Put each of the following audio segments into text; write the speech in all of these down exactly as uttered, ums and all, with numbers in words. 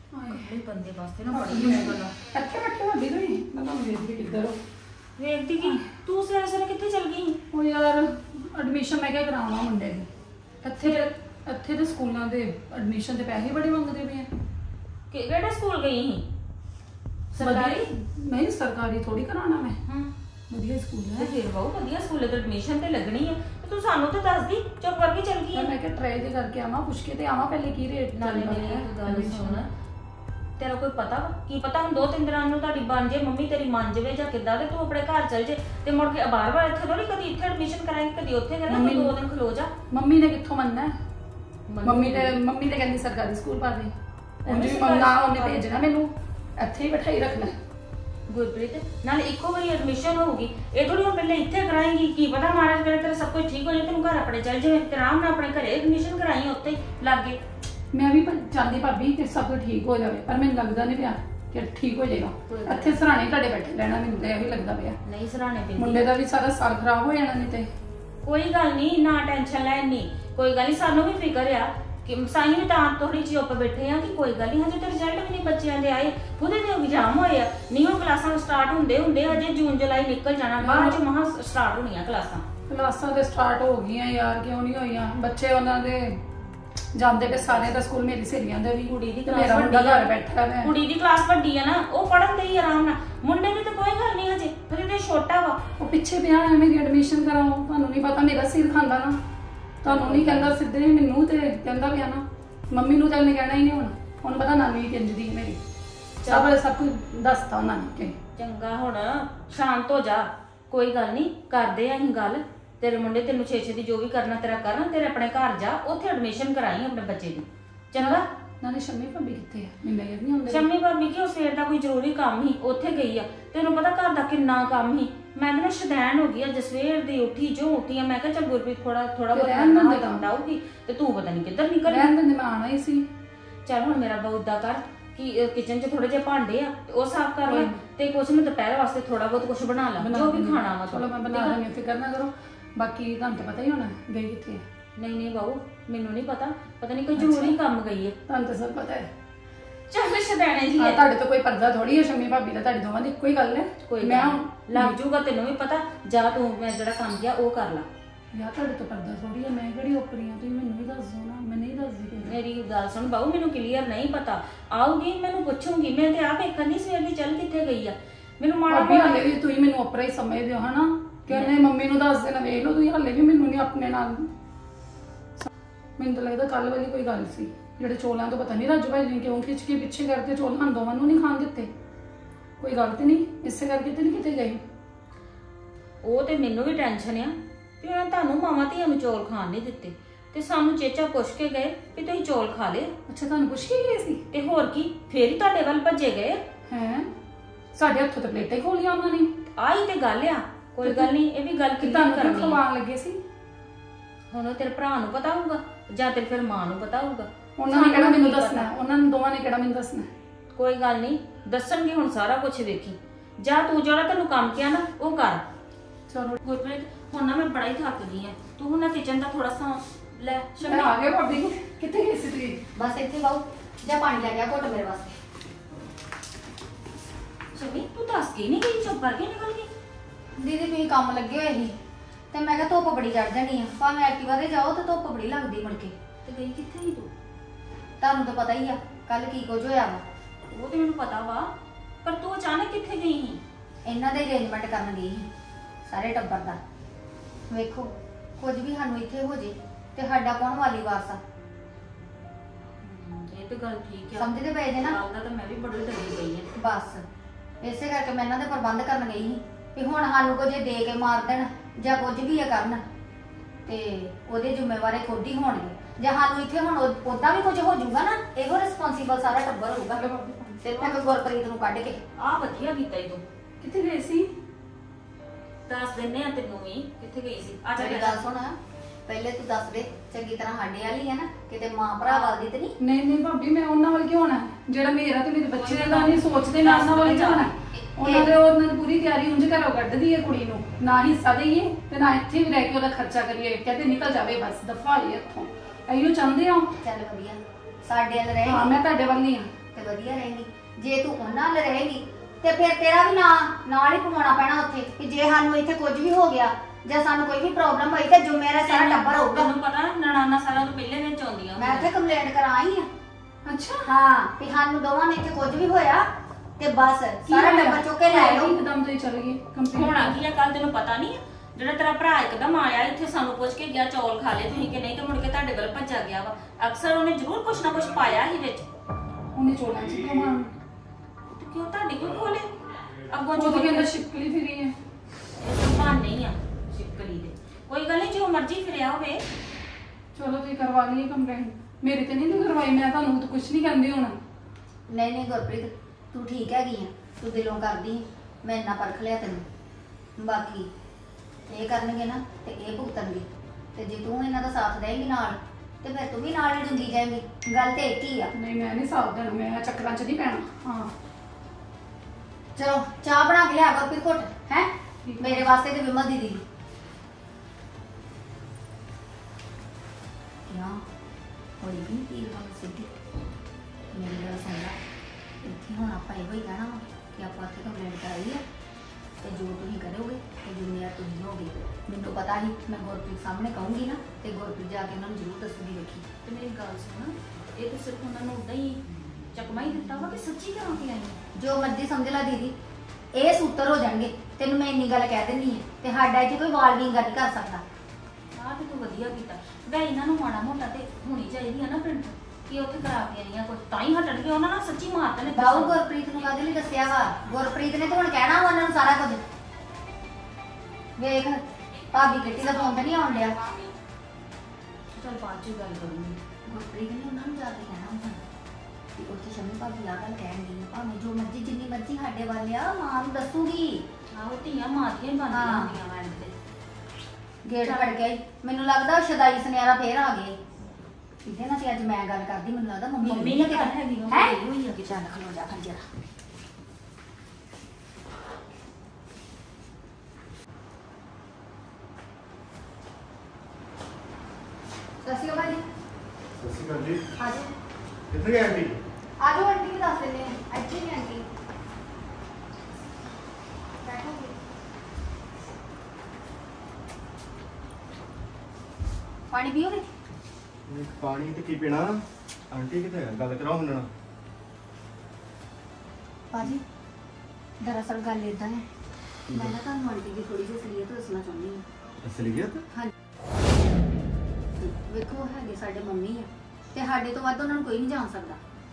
ਕੱਲੇ ਬੰਦੇ ਵਾਸਤੇ ਨਾ ਬੜੀ ਮੁਸ਼ਕਲ ਆ। ਇੱਥੇ ਬੈਠੇ ਭਾਬੀ ਤੁਸੀਂ ਮੈਂ ਤੁਹਾਨੂੰ ਵੇਖਦੀ ਕਿੱਧਰ ਹੋ। ਵੇਖਦੀ ਕੀ ਤੂੰ ਸਵੇਰੇ ਸਵੇਰੇ ਕਿੱਥੇ ਚਲ ਗਈ? ਉਹ ਯਾਰ ਐਡਮਿਸ਼ਨ ਮੈਂ ਕਿਹਾ ਕਰਾਉਣਾ ਮੁੰਡੇ ਦੀ। ਇੱਥੇ ਇੱਥੇ ਦੇ ਸਕੂਲਾਂ ਦੇ ਐਡਮਿਸ਼ਨ ਦੇ ਪੈਸੇ ਬੜੇ ਮੰਗਦੇ ਪਏ ਆ। ਕਿਹੜੇ ਸਕੂਲ ਗਈ ਸੀ? ਸਰਕਾਰੀ? ਨਹੀਂ ਸਰਕਾਰੀ ਥੋੜੀ ਕਰਾਉਣਾ ਮੈਂ। ਹਾਂ ਵਧੀਆ ਸਕੂਲ ਹੈ। ਫਿਰ ਬਹੁ ਵਧੀਆ ਸਕੂਲੇ ਤੇ ਐਡਮਿਸ਼ਨ ਤੇ ਲੱਗਣੀ ਆ। ਤੂੰ ਸਾਨੂੰ ਤਾਂ ਦੱਸਦੀ, ਚੁੱਪ ਕਰਕੇ ਚਲ ਗਈ। ਮੈਂ ਕਿਹਾ ਟਰਾਈ ਤੇ ਕਰਕੇ ਆਵਾਂ, ਪੁੱਛ ਕੇ ਤੇ ਆਵਾਂ ਪਹਿਲੇ ਕੀ ਰੇਟ ਨਾਲੇ ਮੇਰੀ ਇੱਕ ਗੱਲ ਸੁਣ, ਤੇਰਾ ਕੋਈ ਪਤਾ ਕੀ ਪਤਾ ਹੁਣ ਦੋ ਤਿੰਨ ਦਿਨਾਂ ਨੂੰ ਤੁਹਾਡੀ ਬਣ ਜੇ, ਮੰਮੀ ਤੇਰੀ ਮੰਨ ਜਾਵੇ ਜਾਂ ਕਿੱਦਾਂ, ਤੇ ਤੂੰ ਆਪਣੇ ਘਰ ਚਲ ਜੇ ਤੇ ਮੁੜ ਕੇ ਬਾਰ ਬਾਰ ਇੱਥੇ ਥੋੜੀ ਕਦੀ ਇੱਥੇ ਐਡਮਿਸ਼ਨ ਕਰਾਏਂਗੇ ਕਦੀ ਉੱਥੇ ਕਰਾਂਗੇ, ਦੋ ਦਿਨ ਖਲੋ ਜਾ। ਮੰਮੀ ਨੇ ਕਿੱਥੋਂ ਮੰਨਣਾ? ਮੰਮੀ ਤੇ ਮੰਮੀ ਤੇ ਕਹਿੰਦੀ ਸਰਕਾਰੀ ਸਕੂਲ ਪਾ ਦੇ। ਉਂਝ ਵੀ ਮੰਨਾ ਉਹਨੇ ਭੇਜਣਾ ਮੈਨੂੰ, ਇੱਥੇ ਹੀ ਬਿਠਾਈ ਰੱਖਣਾ। ਗੁਰਪ੍ਰੀਤ ਨਾਲ ਇੱਕੋ ਵਾਰੀ ਐਡਮਿਸ਼ਨ ਹੋਊਗੀ, ਇਹ ਥੋੜੀ ਹੁਣ ਪਹਿਲੇ ਇੱਥੇ ਕਰਾਏਂਗੀ, ਕੀ ਪਤਾ ਮਹਾਰਾਜ ਕਰੇ ਤੇਰਾ ਸਭ ਕੁਝ ਠੀਕ ਹੋ ਜਾਏ, ਤੈਨੂੰ ਘਰ ਆਪਣੇ ਚੱਲ ਜਾਵੇ, ਤੇ ਆਰਾਮ ਨਾਲ ਆਪਣੇ ਘਰੇ ਐਡਮਿਸ਼ਨ ਕਰਾਈ ਉੱਥੇ ਹੀ ਲਾਗੇ। ਮੈਂ ਵੀ ਚਾਹੁੰਦੀ ਭਾਬੀ ਕਿ ਸਭ ਕੁਝ ਠੀਕ ਹੋ ਜਾਵੇ, ਪਰ ਮੈਨੂੰ ਲੱਗਦਾ ਨਹੀਂ ਪਿਆ ਕਿ ਠੀਕ ਹੋ ਜਾਏਗਾ। ਇੱਥੇ ਸਰਾਣੇ ਤੁਹਾਡੇ ਬੈਠੇ ਰਹਿਣਾ ਮੈਨੂੰ ਤਾਂ ਇਹੀ ਲੱਗਦਾ ਪਿਆ। ਨਹੀਂ ਸਰਾਣੇ ਪੈਂਦੀ, ਮੁੰਡੇ ਦਾ ਵੀ ਸਾਰਾ ਸਾਲ ਖਰਾਬ ਹੋ ਜਾਣਾ ਨਹੀਂ ਤੇ। ਕੋਈ ਗੱਲ ਨਹੀਂ, ਨਾ ਟੈਨਸ਼ਨ ਲੈਣੀ, ਕੋਈ ਗੱਲ ਨਹੀਂ, ਸਾਨੂੰ ਵੀ ਫਿਕਰ ਆ ਕਿ ਸਾਈਂ ਵੀ ਤਾਂ ਥੋੜੀ ਜਿਹੀ ਉੱਪ ਬੈਠੇ ਆ ਕਿ ਕੋਈ ਗੱਲ ਨਹੀਂ, ਹਜੇ ਤਾਂ ਰਿਜ਼ਲਟ ਵੀ ਨਹੀਂ ਬੱਚਿਆਂ ਦੇ ਆਏ, ਉਹਦੇ ਦੇ ਐਗਜ਼ਾਮ ਹੋਏ ਆ, ਨਿਊ ਕਲਾਸਾਂ ਸਟਾਰਟ ਹੁੰਦੇ ਹੁੰਦੇ ਹਜੇ ਜੂਨ ਜੁਲਾਈ ਨਿਕਲ ਜਾਣਾ, ਬਾਅਦ ਚ ਮਹਾ ਸਟਾਰਟ ਹੋਣੀਆਂ ਕਲਾਸਾਂ। ਕਲਾਸਾਂ ਤੇ ਸਟਾਰਟ ਹੋ ਗਈਆਂ ਯਾਰ, ਕਿਉਂ ਨਹੀਂ ਹੋਈਆਂ? ਬੱਚੇ ਉਹਨਾਂ ਦੇ ਜਾਂਦੇ ਪਏ ਸਾਰੇ ਦਾ ਸਕੂਲ, ਮੇਰੀ ਸਹੇਲੀਆਂ ਦੇ ਵੀ। ਕੁੜੀ ਦੀ ਕਲਾਸ ਵੱਡੀ ਘਰ ਬੈਠਾ ਹੈ, ਕੁੜੀ ਦੀ ਕਲਾਸ ਵੱਡੀ ਆ ਨਾ, ਉਹ ਪੜਨ ਦੇ ਹੀ ਆਰਾਮ ਨਾਲ, ਮੁੰਡੇ ਦੀ ਤਾਂ ਕੋਈ ਗੱਲ ਨਹੀਂ ਹਜੇ, ਹਜੇ ਤੇ ਛੋਟਾ ਵਾ। ਉਹ ਪਿੱਛੇ ਪਿਆ ਹੈ ਮੇਰੀ ਐਡਮਿਸ਼ਨ ਕਰਾਓ, ਤੁਹਾਨੂੰ ਨਹੀਂ ਪਤਾ ਮੇਰਾ ਸਿਰ ਖਾਂਦਾ ਨਾ, ਤੁਹਾਨੂੰ ਨਹੀਂ ਕਹਿੰਦਾ ਸਿੱਧੇ ਮੈਨੂੰ ਤੇ ਕਹਿੰਦਾ ਪਿਆ ਨਾ, ਮੰਮੀ ਨੂੰ ਤਾਂ ਉਹਨੇ ਕਹਿਣਾ ਹੀ ਨਹੀਂ ਹੁਣ, ਹੁਣ ਪਤਾ ਨਾਨੀ ਕਹਿੰਦੀ ਮੇਰੀ ਸਭ ਸਭ ਕੁਝ ਦੱਸਤਾ ਉਹਨਾਂ ਨੇ। ਚੰਗਾ ਹੁਣ ਸ਼ਾਂਤ ਹੋ ਜਾ, ਕੋਈ ਗੱਲ ਨਹੀਂ, ਕਰਦੇ ਆਂ ਅਸੀਂ ਗੱਲ, ਤੇਰੇ ਮੁੰਡੇ ਤੈਨੂੰ ਛੇ ਛੇ ਦੀ ਜੋ ਵੀ ਕਰਨਾ ਤੇਰਾ ਕਰਨ, ਤੇਰੇ ਆਪਣੇ ਘਰ ਜਾ, ਉੱਥੇ ਐਡਮਿਸ਼ਨ ਕਰਾਈ ਆਪਣੇ ਬੱਚੇ ਦੀ, ਚੰਗਾ। ਨਾਲੇ ਸ਼ੰਮੀ ਭਾਬੀ ਕਿੱਥੇ ਆ? ਮੈਨੂੰ ਯਾਦ ਨਹੀਂ ਆਉਂਦਾ। ਸ਼ੰਮੀ ਭਾਬੀ ਕੀ ਉਹ ਸਵੇਰ ਦਾ ਕੋਈ ਜ਼ਰੂਰੀ ਕੰਮ ਸੀ, ਉੱਥੇ ਗਈ ਆ, ਤੈਨੂੰ ਪਤਾ ਘਰ ਦਾ ਕਿੰਨਾ ਕੰਮ ਸੀ, ਮੈਂ ਤਾਂ ਸ਼ਦੈਨ ਹੋ ਗਈ ਆ, ਸਵੇਰ ਦੀ ਉੱਠੀ ਜੋ ਉੱਠੀ ਆ, ਮੈਂ ਕਿਹਾ ਚੱਲ ਗੁਰਪ੍ਰੀਤ ਥੋੜਾ ਥੋੜਾ ਬਹੁਤ ਕੰਮ ਡਾਊਗੀ ਤੇ ਤੂੰ ਪਤਾ ਨਹੀਂ ਕਿੱਧਰ ਨਿਕਲ ਰਹਿਣ ਦਿੰਦੇ, ਮੈਂ ਆਣਾ ਹੀ ਸੀ। ਚੱਲ ਹੁਣ ਮੇਰਾ ਬਹੁਤ ਦਾ ਕਰ ਕਿ ਕਿਚਨ 'ਚ ਥੋੜੇ ਜਿਹੇ ਭਾਂਡੇ ਆ ਉਹ ਸਾਫ਼ ਕਰ ਲੈ, ਤੇ ਕੁਛ ਮੈਂ ਦੁਪਹਿਰ ਵਾਸਤੇ ਥੋੜਾ ਬਹੁਤ ਕੁਛ ਬਣਾ ਲਾ, ਜੋ ਵੀ ਖਾਣਾ ਵਾ। ਚਲੋ ਮੈਂ ਬਣਾ ਲਾਂਗੀ, ਫਿਕਰ ਨਾ ਕਰੋ। ਬਾਕੀ ਤੁਹਾਨੂੰ ਤਾਂ ਪਤਾ ਹੀ ਹੋਣਾ ਗਈ ਕਿੱਥੇ ਹੈ। ਨਹੀਂ ਨਹੀਂ ਬਾਊ, ਮੈਨੂੰ ਨਹੀਂ ਪਤਾ, ਪਤਾ ਨਹੀਂ ਕੋਈ ਜ਼ਰੂਰੀ ਕੰਮ ਗਈ ਹੈ। ਤੁਹਾਨੂੰ ਤਾਂ ਸਭ ਪਤਾ ਹੈ। ਚੱਲ ਸ਼ਦੈਣੇ ਜੀ, ਤੁਹਾਡੇ ਤੋਂ ਕੋਈ ਪਰਦਾ ਥੋੜੀ ਹੈ ਸ਼ੰਮੀ ਭਾਬੀ ਦਾ, ਤੁਹਾਡੀ ਦੋਵਾਂ ਦੀ ਇੱਕੋ ਹੀ ਗੱਲ ਹੈ। ਕੋਈ ਮੈਂ ਲੱਗ ਜੂਗਾ, ਤੈਨੂੰ ਵੀ ਪਤਾ, ਜਾ ਤੂੰ ਮੈਂ ਜਿਹੜਾ ਕੰਮ ਕਿਹਾ ਉਹ ਕਰ ਲਾ। ਯਾਰ ਤੁਹਾਡੇ ਤੋਂ ਪਰਦਾ ਥੋੜੀ ਹੈ, ਮੈਂ ਕਿਹੜੀ ਓਪਰੀ ਹਾਂ, ਤੁਸੀਂ ਮੈਨੂੰ ਵੀ ਦੱਸ ਦਿਓ ਨਾ, ਮੈਂ ਨਹੀਂ ਦੱਸਦੀ। ਮੇਰੀ ਗੱਲ ਸੁਣ ਬਾਊ, ਮੈਨੂੰ ਕਲੀਅਰ ਨਹੀਂ ਪਤਾ, ਆਊਗੀ ਮੈਨੂੰ ਪੁੱਛੂਗੀ, ਮੈਂ ਤੇ ਆਪ ਵੇਖਣ ਦੀ ਸਵੇਰ ਦੀ ਚੱਲ ਕਿੱਥੇ ਗਈ ਆ, ਮੈਨੂੰ ਮਾੜਾ ਮੋਟਾ ਵੀ ਤੁਸੀਂ ਮੈਨੂੰ ਓਪਰਾ ਹੀ ਸਮਝਦੇ ਹੋ ਹਨਾ, ਕਿ ਉਹਨੇ ਮੰਮੀ ਨੂੰ ਦੱਸ ਦੇਣਾ, ਵੇਖ ਲਓ ਤੁਸੀਂ ਹਾਲੇ ਵੀ ਮੈਨੂੰ ਨਹੀਂ ਆਪਣੇ ਨਾਲ। ਮੈਨੂੰ ਤਾਂ ਲੱਗਦਾ ਕੱਲ ਵਾਲੀ ਕੋਈ ਗੱਲ ਸੀ, ਜਿਹੜੇ ਚੋਲਾਂ ਤੋਂ ਪਤਾ ਨਹੀਂ ਰਾਜੂ ਭਾਈ ਨੇ ਕਿਉਂ ਖਿੱਚ ਕੇ ਪਿੱਛੇ ਕਰਕੇ ਚੋਲ ਹਨ ਦੋਵਾਂ ਨੂੰ ਨਹੀਂ ਖਾਣ ਦਿੱਤੇ, ਕੋਈ ਗੱਲ ਤੇ ਨਹੀਂ, ਇਸੇ ਕਰਕੇ ਤੇ ਨਹੀਂ ਕਿਤੇ ਗਈ। ਉਹ ਤੇ ਮੈਨੂੰ ਵੀ ਟੈਨਸ਼ਨ ਆ ਵੀ ਉਹਨਾਂ ਤੁਹਾਨੂੰ ਮਾਵਾਂ ਧੀਆਂ ਨੂੰ ਚੌਲ ਖਾਣ ਨਹੀਂ ਦਿੱਤੇ, ਤੇ ਸਾਨੂੰ ਚੇਚਾ ਪੁੱਛ ਕੇ ਗਏ ਵੀ ਤੁਸੀਂ ਚੌਲ ਖਾ ਲਏ। ਅੱਛਾ ਤੁਹਾਨੂੰ ਪੁੱਛ ਕੇ ਗਏ ਸੀ? ਤੇ ਹੋਰ ਕੀ, ਫੇਰ ਹੀ ਤੁਹਾਡੇ ਵੱਲ ਭੱਜੇ ਗਏ। ਹੈ ਸਾਡੇ ਹੱਥੋਂ ਤੇ ਪਲੇਟਾਂ ਹੀ ਖੋਲੀਆਂ ਉਹਨਾਂ ਨੇ। ਆਹੀ ਤੇ ਗੱਲ ਆ, ਕੋਈ ਗੱਲ ਨਹੀਂ, ਇਹ ਵੀ ਗੱਲ ਕਿੱਦਾਂ ਕਰਨੀ ਖਵਾਉਣ ਲੱਗੇ ਸੀ। ਹੁਣ ਤੇਰੇ ਭਰਾ ਨੂੰ ਪਤਾ ਹੋਊਗਾ ਜਾਂ ਤੇਰੇ ਫਿਰ ਮਾਂ ਨੂੰ ਪਤਾ ਹੋਊਗਾ, ਉਹਨਾਂ ਨੇ ਕਿਹੜਾ ਮੈਨੂੰ ਦੱਸਣਾ, ਉਹਨਾਂ ਨੇ ਦੋਵਾਂ ਨੇ ਕਿਹੜਾ ਮੈਨੂੰ ਦੱਸਣਾ। ਕੋਈ ਗੱਲ ਨਹੀਂ, ਦੱਸਣਗੇ ਹੁਣ ਸਾਰਾ ਕੁਝ, ਵੇਖੀ ਜਾ ਤੂੰ ਜਿਹੜਾ ਤੈਨੂੰ ਕੰਮ ਕਿਹਾ ਨਾ ਉਹ ਕਰ। ਚਲੋ ਗੁਰਪ੍ਰੀਤ, ਹੁਣ ਨਾ ਮੈਂ ਬੜਾ ਹੀ ਥੱਕ ਗਈ ਆ, ਤੂੰ ਹੁਣ ਨਾ ਕਿਚਨ ਦਾ ਥੋੜਾ ਸਾ ਲੈ। ਸ਼ਮੀ ਆ ਗਏ ਭਾਬੀ, ਕਿੱਥੇ ਗਈ ਸੀ ਤੁਸੀਂ? ਬਸ ਇੱਥੇ ਬਾਉ, ਜਾ ਪਾਣੀ ਲੈ ਗਿਆ ਘੁੱਟ ਮੇਰੇ ਵਾਸਤੇ। ਸ਼ਮੀ ਤੂੰ ਦੱਸ ਕੇ ਨਹੀਂ ਗਈ, ਚੁੱਪ ਕਰਕੇ ਨਿਕਲ ਗਈ। ਦੀਦੀ ਤੁਸੀਂ ਕੰਮ ਲੱਗੇ ਹੋਏ ਸੀ ਤੇ ਮੈਂ ਕਿਹਾ ਧੁੱਪ ਬੜੀ ਚੜ ਜਾਣੀ ਆ, ਭਾਵੇਂ ਐਕਟਿਵਾ ਤੇ ਜਾਓ ਤੇ ਧੁੱਪ ਬੜੀ ਲੱਗਦੀ ਮੁੜ ਕੇ। ਤੇ ਗਈ ਕਿੱਥੇ ਸੀ ਤੂੰ? ਤੁਹਾਨੂੰ ਤਾਂ ਪਤਾ ਹੀ ਆ ਕੱਲ ਕੀ ਕੁਝ ਹੋਇਆ ਵਾ। ਉਹ ਤੇ ਮੈਨੂੰ ਪਤਾ ਵਾ, ਪਰ ਤੂੰ ਅਚਾਨਕ ਕਿੱਥੇ ਗਈ ਸੀ? ਇਹਨਾਂ ਦੇ ਅਰੇਂਜਮੈਂਟ ਕਰਨ ਗਈ ਸੀ ਸਾਰੇ ਟੱਬਰ ਦਾ। ਵੇਖੋ ਕੁਝ ਵੀ ਸਾਨੂੰ ਇੱਥੇ ਹੋ ਜੇ ਤੇ ਸਾਡਾ ਕੌਣ ਵਾਲੀ ਵਾਰਸ ਆ? ਇਹ ਤੇ ਗੱਲ ਠੀਕ ਆ, ਸਮਝਦੇ ਪਏ ਜੇ ਨਾ? ਉਹਦਾ ਤਾਂ ਮੈਂ ਵੀ ਬੜੀ ਡਰੀ ਗਈ ਆ। ਬਸ ਇਸੇ ਕਰਕੇ ਮੈਂ ਇਹਨਾਂ ਦੇ ਪ੍ਰਬੰਧ ਕਰਨ ਗਈ ਸੀ ਵੀ ਹੁਣ ਸਾਨੂੰ ਕੁਝ ਦੇ ਕੇ ਮਾਰ ਦੇਣ ਜਾਂ ਕੁਝ ਵੀ ਇਹ ਕਰਨ ਤੇ ਉਹਦੇ ਜ਼ਿੰਮੇਵਾਰੇ ਖੁਦ ਹੀ ਹੋਣਗੇ। ਜੇ ਸਾਨੂੰ ਇੱਥੇ ਹੁਣ ਉਦਾਂ ਵੀ ਕੁਝ ਹੋ ਜਾਊਗਾ ਨਾ, ਇਹੋ ਰਿਸਪੌਂਸੀਬਲ ਸਾਰਾ ਟੱਬਰ ਹੋਊਗਾ। ਸਿਰਫ ਇੱਕ ਗੁਰਪ੍ਰੀਤ ਨੂੰ ਕੱਢ ਕੇ। ਆਹ ਵਧੀਆ ਕੀਤਾ ਈ ਤੂੰ। ਕਿੱਥੇ ਗਏ ਸੀ? ਦੱਸ ਦਿੰਨੇ ਆ ਤੈਨੂੰ ਵੀ ਕਿੱਥੇ ਗਈ ਸੀ। ਆ ਜਾ ਮੇਰੀ ਗੱਲ ਸੁਣ, ਪਹਿਲੇ ਤੂੰ ਦੱਸ ਦੇ ਚੰਗੀ ਤਰ੍ਹਾਂ ਸਾਡੇ ਵਾਲੀ ਆ ਨਾ, ਕਿਤੇ ਮਾਂ ਭਰਾ ਵੱਲ ਦੀ ਤੇ ਨਹੀਂ? ਨਹੀਂ ਨਹੀਂ ਭਾਬੀ, ਮੈਂ ਉਹਨਾਂ ਵੱਲ ਕਿਉਂ ਹੋਣਾ, ਜਿਹੜਾ ਮੇਰਾ ਤੇ ਮੇਰੇ ਬੱਚੇ ਦਾ ਨਹੀਂ ਸੋਚਦੇ, ਮੈਂ ਉਹਨਾਂ ਵੱਲ ਜਾਣਾ। ਉਹਨਾਂ ਦੇ ਉਹਨਾਂ ਦੀ ਪੂਰੀ ਤਿਆਰੀ ਉਂਝ ਘਰੋਂ ਕੱਢਦੀ ਹੈ ਕੁੜੀ ਨੂੰ, ਨਾ ਹਿੱਸਾ ਦੇਈਏ ਤੇ ਨਾ ਇੱਥੇ ਵੀ ਰਹਿ ਕੇ ਉਹਦਾ ਖਰਚਾ ਕਰੀਏ, ਕਹਿੰਦੇ ਨਿਕਲ ਜਾਵੇ ਬਸ, ਦਫਾ ਹੋਈਏ ਇੱਥੋਂ। ਇਹੋ ਚਾਹੁੰਦੇ ਹੋ? ਚੱਲ ਵਧੀਆ, ਸਾਡੇ ਵੱਲ ਰਹੇ। ਹਾਂ ਮੈਂ ਤੁਹਾਡੇ ਵੱਲ ਨਹੀਂ ਆ। ਤੇ ਵਧੀਆ ਰਹੇਗੀ। ਜੇ ਤੂੰ ਉਹਨਾਂ ਨਾਲ ਰਹੇਗੀ ਤੇ ਫਿਰ ਤੇਰਾ ਵੀ ਨਾਂ ਨਾਲ ਹੀ ਪਵਾਉਣਾ ਪੈਣਾ ਉੱਥੇ ਕਿ ਜੇ ਸਾਨੂੰ ਇੱਥੇ ਕੁਝ ਵੀ ਹੋ ਗਿਆ ਜਾਂ ਸਾਨੂੰ ਕੋਈ ਵੀ ਪ੍ਰੋਬਲਮ ਹੋਈ ਤੇ ਜ਼ਿੰਮੇਵਾਰ ਸਾਰਾ ਟੱਬਰ ਹੋਊਗਾ। ਤੈਨੂੰ ਪਤਾ ਨਨਾਣਾ ਸਾਰਿਆਂ ਤੋਂ ਪਹਿਲੇ ਵਿੱਚ ਆਉਂਦੀਆਂ ਮੈਂ ਇੱਥੇ ਕੰਪਲੇਂਟ ਕਰਾਈ ਆ। ਅੱਛਾ ਹਾਂ ਤੇ ਸਾਨੂੰ ਦੋਵਾਂ ਨੇ ਇੱਥੇ ਕੁਝ ਵੀ ਹੋਇਆ ਤੇ ਬਸ ਸਾਰਾ ਟੱਬਰ ਚੁੱਕ ਕੇ ਲੈ ਲਓ। ਇੱਕਦਮ ਤੇ ਚੱਲ ਗਈ ਕੰਪਨੀ ਹੋਣਾ ਕੀ ਆ ਕੱਲ ਤੈਨੂੰ ਪਤਾ ਨਹੀਂ ਜਿਹੜਾ ਤੇਰਾ ਭਰਾ ਇੱਕਦਮ ਆਇਆ ਇੱਥੇ ਸਾਨੂੰ ਪੁੱਛ ਕੇ ਗਿਆ ਚੌਲ ਖਾ ਲਏ ਤੁਸੀਂ ਕਿ ਨਹੀਂ ਤੇ ਮੁੜ ਕੇ ਤੁਹਾਡੇ ਵੱਲ ਭੱਜਾ ਗਿਆ ਵਾ। ਅਕਸਰ ਉਹਨੇ ਜ਼ਰੂਰ ਕੁਛ ਨਾ ਕੁਛ ਪਾਇਆ ਹੀ ਵਿੱਚ। ਉਹਨੇ ਚੋਲਾਂ ਚ ਕਮਾਨ ਤੇ ਕਿਉਂ ਤੁਹਾਡੇ ਕਿਉਂ ਖੋਲੇ ਅੱਗੋਂ ਉਹ ਜੋ ਤਾਂ ਕਹਿੰਦਾ ਸ਼ਿਪਕਲੀ ਫਿਰੀ ਹੈ। ਸੰਭਾਨ ਨਹੀਂ ਆ ਸ਼ਿਪਕਲੀ ਦੇ ਕੋਈ ਗੱਲ ਨਹੀਂ ਜੋ ਮਰਜ਼ੀ ਫਿਰਿਆ ਹੋਵੇ। ਚਲੋ ਤੁਸੀਂ ਕਰਵਾ ਲਈਏ ਕੰਪਲੇਂਟ। ਮੇਰੇ ਤੇ ਨਹੀਂ ਤੂੰ ਕਰਵਾਈ, ਮੈਂ ਤੁਹਾਨੂੰ ਤਾਂ ਕੁਝ ਨਹੀਂ ਕਹਿੰਦੀ ਹੁਣ। ਨਹੀਂ ਨਹੀਂ ਗੁਰਪ੍ਰੀਤ ਤੂੰ ਠੀਕ ਹੈਗੀ ਆ, ਤੂੰ ਦਿਲੋਂ ਕਰਦੀ। ਮੈਂ ਇੰਨਾ ਪਰਖ ਲਿਆ ਤੈਨੂੰ। ਬਾਕੀ ਇਹ ਕਰਨਗੇ ਨਾ ਤੇ ਇਹ ਭੁਗਤਣਗੇ ਤੇ ਜੇ ਤੂੰ ਇਹਨਾਂ ਦਾ ਸਾਥ ਦੇਂਗੀ ਨਾਲ ਤੇ ਫਿਰ ਤੂੰ ਵੀ ਨਾਲ ਹੀ ਡੁੱਗੀ ਜਾਏਂਗੀ। ਗੱਲ ਤੇ ਇੱਕ ਹੀ ਆ। ਨਹੀਂ ਮੈਂ ਨਹੀਂ ਸਾਥ ਦੇਣਾ, ਮੈਂ ਚੱਕਰਾਂ 'ਚ ਨਹੀਂ ਪੈਣਾ। ਹਾਂ ਚਲੋ ਚਾਹ ਬਣਾ ਕੇ ਲਿਆ ਗੁਰਪ੍ਰੀਤ ਘੁੱਟ ਹੈ ਮੇਰੇ ਵਾਸਤੇ ਤੇ ਵਿਮਲ ਦੀਦੀ ਦੀ। ਕਿਆ ਹੋਈ ਵੀ ਕੀ ਗੱਲ ਸਿੱਧੀ ਮੇਰੀ ਗੱਲ ਸੁਣ ਲੈ। ਇੱਥੇ ਹੁਣ ਆਪਾਂ ਇਹੋ ਹੀ ਕਹਿਣਾ ਵਾ ਕਿ ਆਪਾਂ ਇੱਥੇ ਕੰਪਲੇਂਟ ਕਰਾਈ ਆ ਤੇ ਜੋ ਤੁਸੀਂ ਕਰੋਗੇ ਤੇ ਜ਼ਿੰਮੇਵਾਰ ਤੁਸੀਂ ਹੋਗੇ। ਮੈਨੂੰ ਪਤਾ ਸੀ ਮੈਂ ਗੁਰਪ੍ਰੀਤ ਸਾਹਮਣੇ ਕਹੂੰਗੀ ਨਾ ਤੇ ਗੁਰਪ੍ਰੀਤ ਜਾ ਕੇ ਉਹਨਾਂ ਨੂੰ ਜ਼ਰੂਰ ਦੱਸੂਗੀ। ਵੇਖੀ ਤੇ ਮੇਰੀ ਗੱਲ ਸੁਣ ਇਹ ਤਾਂ ਸਿਰਫ ਉਹਨਾਂ ਨੂੰ ਉਦਾਂ ਹੀ ਚਕਮਾ ਹੀ ਦਿੱਤਾ ਵਾ ਕਿ ਸੱਚੀ ਕਰਾਂ ਕਿ ਆਈ ਜੋ ਮਰਜ਼ੀ ਸਮਝ ਲੈ ਦੀਦੀ, ਇਹ ਸੂਤਰ ਹੋ ਜਾਣਗੇ। ਤੈਨੂੰ ਮੈਂ ਇੰਨੀ ਗੱਲ ਕਹਿ ਦਿੰਦੀ ਹੈ ਤੇ ਸਾਡਾ ਇੱਥੇ ਕੋਈ ਵਾਲ ਵਿੰਗਾ ਨਹੀਂ ਕਰ ਸਕਦਾ। ਆਹ ਤੇ ਤੂੰ ਵਧੀਆ ਕੀਤਾ ਵੇ। ਇਹਨਾਂ ਨੂੰ ਮਾੜਾ ਮੋਟਾ ਤੇ ਹੋਣੀ ਚਾਹੀਦੀ ਆ ਨਾ ਪਿੰਡ ਕਿ ਉੱਥੇ ਕਰਾ ਕੇ ਆਈਆਂ ਕੁਝ ਤਾਂ ਹੀ ਹਟਣਗੇ। ਉਹਨਾਂ ਨਾਲ ਸੱਚੀ ਮਾਰਦੇ ਨੇ। ਬਾਹੂ ਗੁਰਪ੍ਰੀਤ ਨੂੰ ਕਾਹਦੇ ਲਈ ਦੱਸਿਆ ਵਾ? ਗੁਰਪ੍ਰੀਤ ਨੇ ਤਾਂ ਹੁਣ ਕਹਿਣਾ ਵਾ ਉਹਨਾਂ ਨੂੰ ਸਾਰਾ ਕੁਝ। ਵੇਖ ਭਾਬੀ ਕਿੱਟੀ ਦਾ ਫੋਨ ਤਾਂ ਨਹੀਂ ਆਉਣ ਡਿਆ। ਚਲ ਬਾਅਦ ਚ ਗੱਲ ਕਰੂੰਗੀ। ਗੁਰਪ੍ਰੀਤ ਨੇ ਉਹਨਾਂ ਨੂੰ ਜਾ ਕੇ ਕਹਿਣਾ ਹੁੰਦਾ ਕਿ ਉੱਥੇ ਸ਼ਮੀ ਭਾਬੀ ਆ ਗੱਲ ਕਹਿਣ ਦੀ ਭਾਵੇਂ ਜੋ ਮਰਜ਼ੀ ਜਿੰਨੀ ਮਰਜ਼ੀ ਸਾਡੇ ਵੱਲ ਆ ਮਾਂ ਨੂੰ ਦੱਸੂਗੀ। ਆਹੋ ਧੀਆਂ ਮਾਰਦੀਆਂ ਹੀ ਬਣਦੀਆਂ ਹਾਂ। ਹੁੰਦੀਆਂ ਵੈਂਡ ਤੇ। ਗੇਟ ਫੜ ਕੇ ਆਈ। ਮੈਨੂੰ ਲੱਗਦਾ ਸ਼ਦਾਈ ਸੁਨਿਆਰਾ ਫੇਰ ਆ ਗਏ। ਇਹਦੇ ਨਾਲ ਤੇ ਅੱਜ ਮੈਂ ਗੱਲ ਕਰਦੀ ਮੈਨੂੰ ਲੱਗਦਾ ਮੰਮੀ ਮੰਮੀ ਨੇ ਕਿਹਾ ਹੈਗੀ ਉਹ ਹੈ ਗਈ ਹੋਈ ਆ ਕਿ ਚੱਲ ਖਲੋ ਜਾ ਫਿਰ ਜਰਾ। ਸਸੀ ਬਾਜੀ ਸਤਿ ਸ਼੍ਰੀ ਅਕਾਲ ਜੀ। ਆ ਜਾਓ ਕਿੱਥੇ ਗਏ ਆਂਟੀ? ਆ ਜਾਓ ਆਂਟੀ ਵੀ ਦੱਸ ਦਿੰਦੇ ਆ। ਅੱਛੀ ਨਹੀਂ ਆਂਟੀ ਬੈਠੋਗੇ। ਪਾਣੀ ਪੀਓਗੇ? ਇੱਕ ਪਾਣੀ ਤੇ ਕੀ ਪੀਣਾ? ਆਂਟੀ ਕਿੱਥੇ ਹੈ? ਗੱਲ ਕਰਾਓ ਹੁਣ। ਬਾਜੀ ਦਰਅਸਲ ਗੱਲ ਇਦਾਂ ਹੈ ਮੈਂ ਨਾ ਤੁਹਾਨੂੰ ਆਂਟੀ ਦੀ ਥੋੜੀ ਜਿਹੀ ਅਸਲੀਅਤ ਦੱਸਣਾ ਚਾਹੁੰਦੀ ਹਾਂ। ਅਸਲੀਅਤ? ਹਾਂ ਵੇਖੋ ਹੈਗੇ ਸਾਡੇ ਮੰਮੀ ਆ ਤੇ ਸਾਡੇ ਤੋਂ ਵੱਧ ਉਹਨਾਂ ਨੂੰ ਕੋਈ ਨਹੀਂ ਜਾਣ ਸਕਦਾ।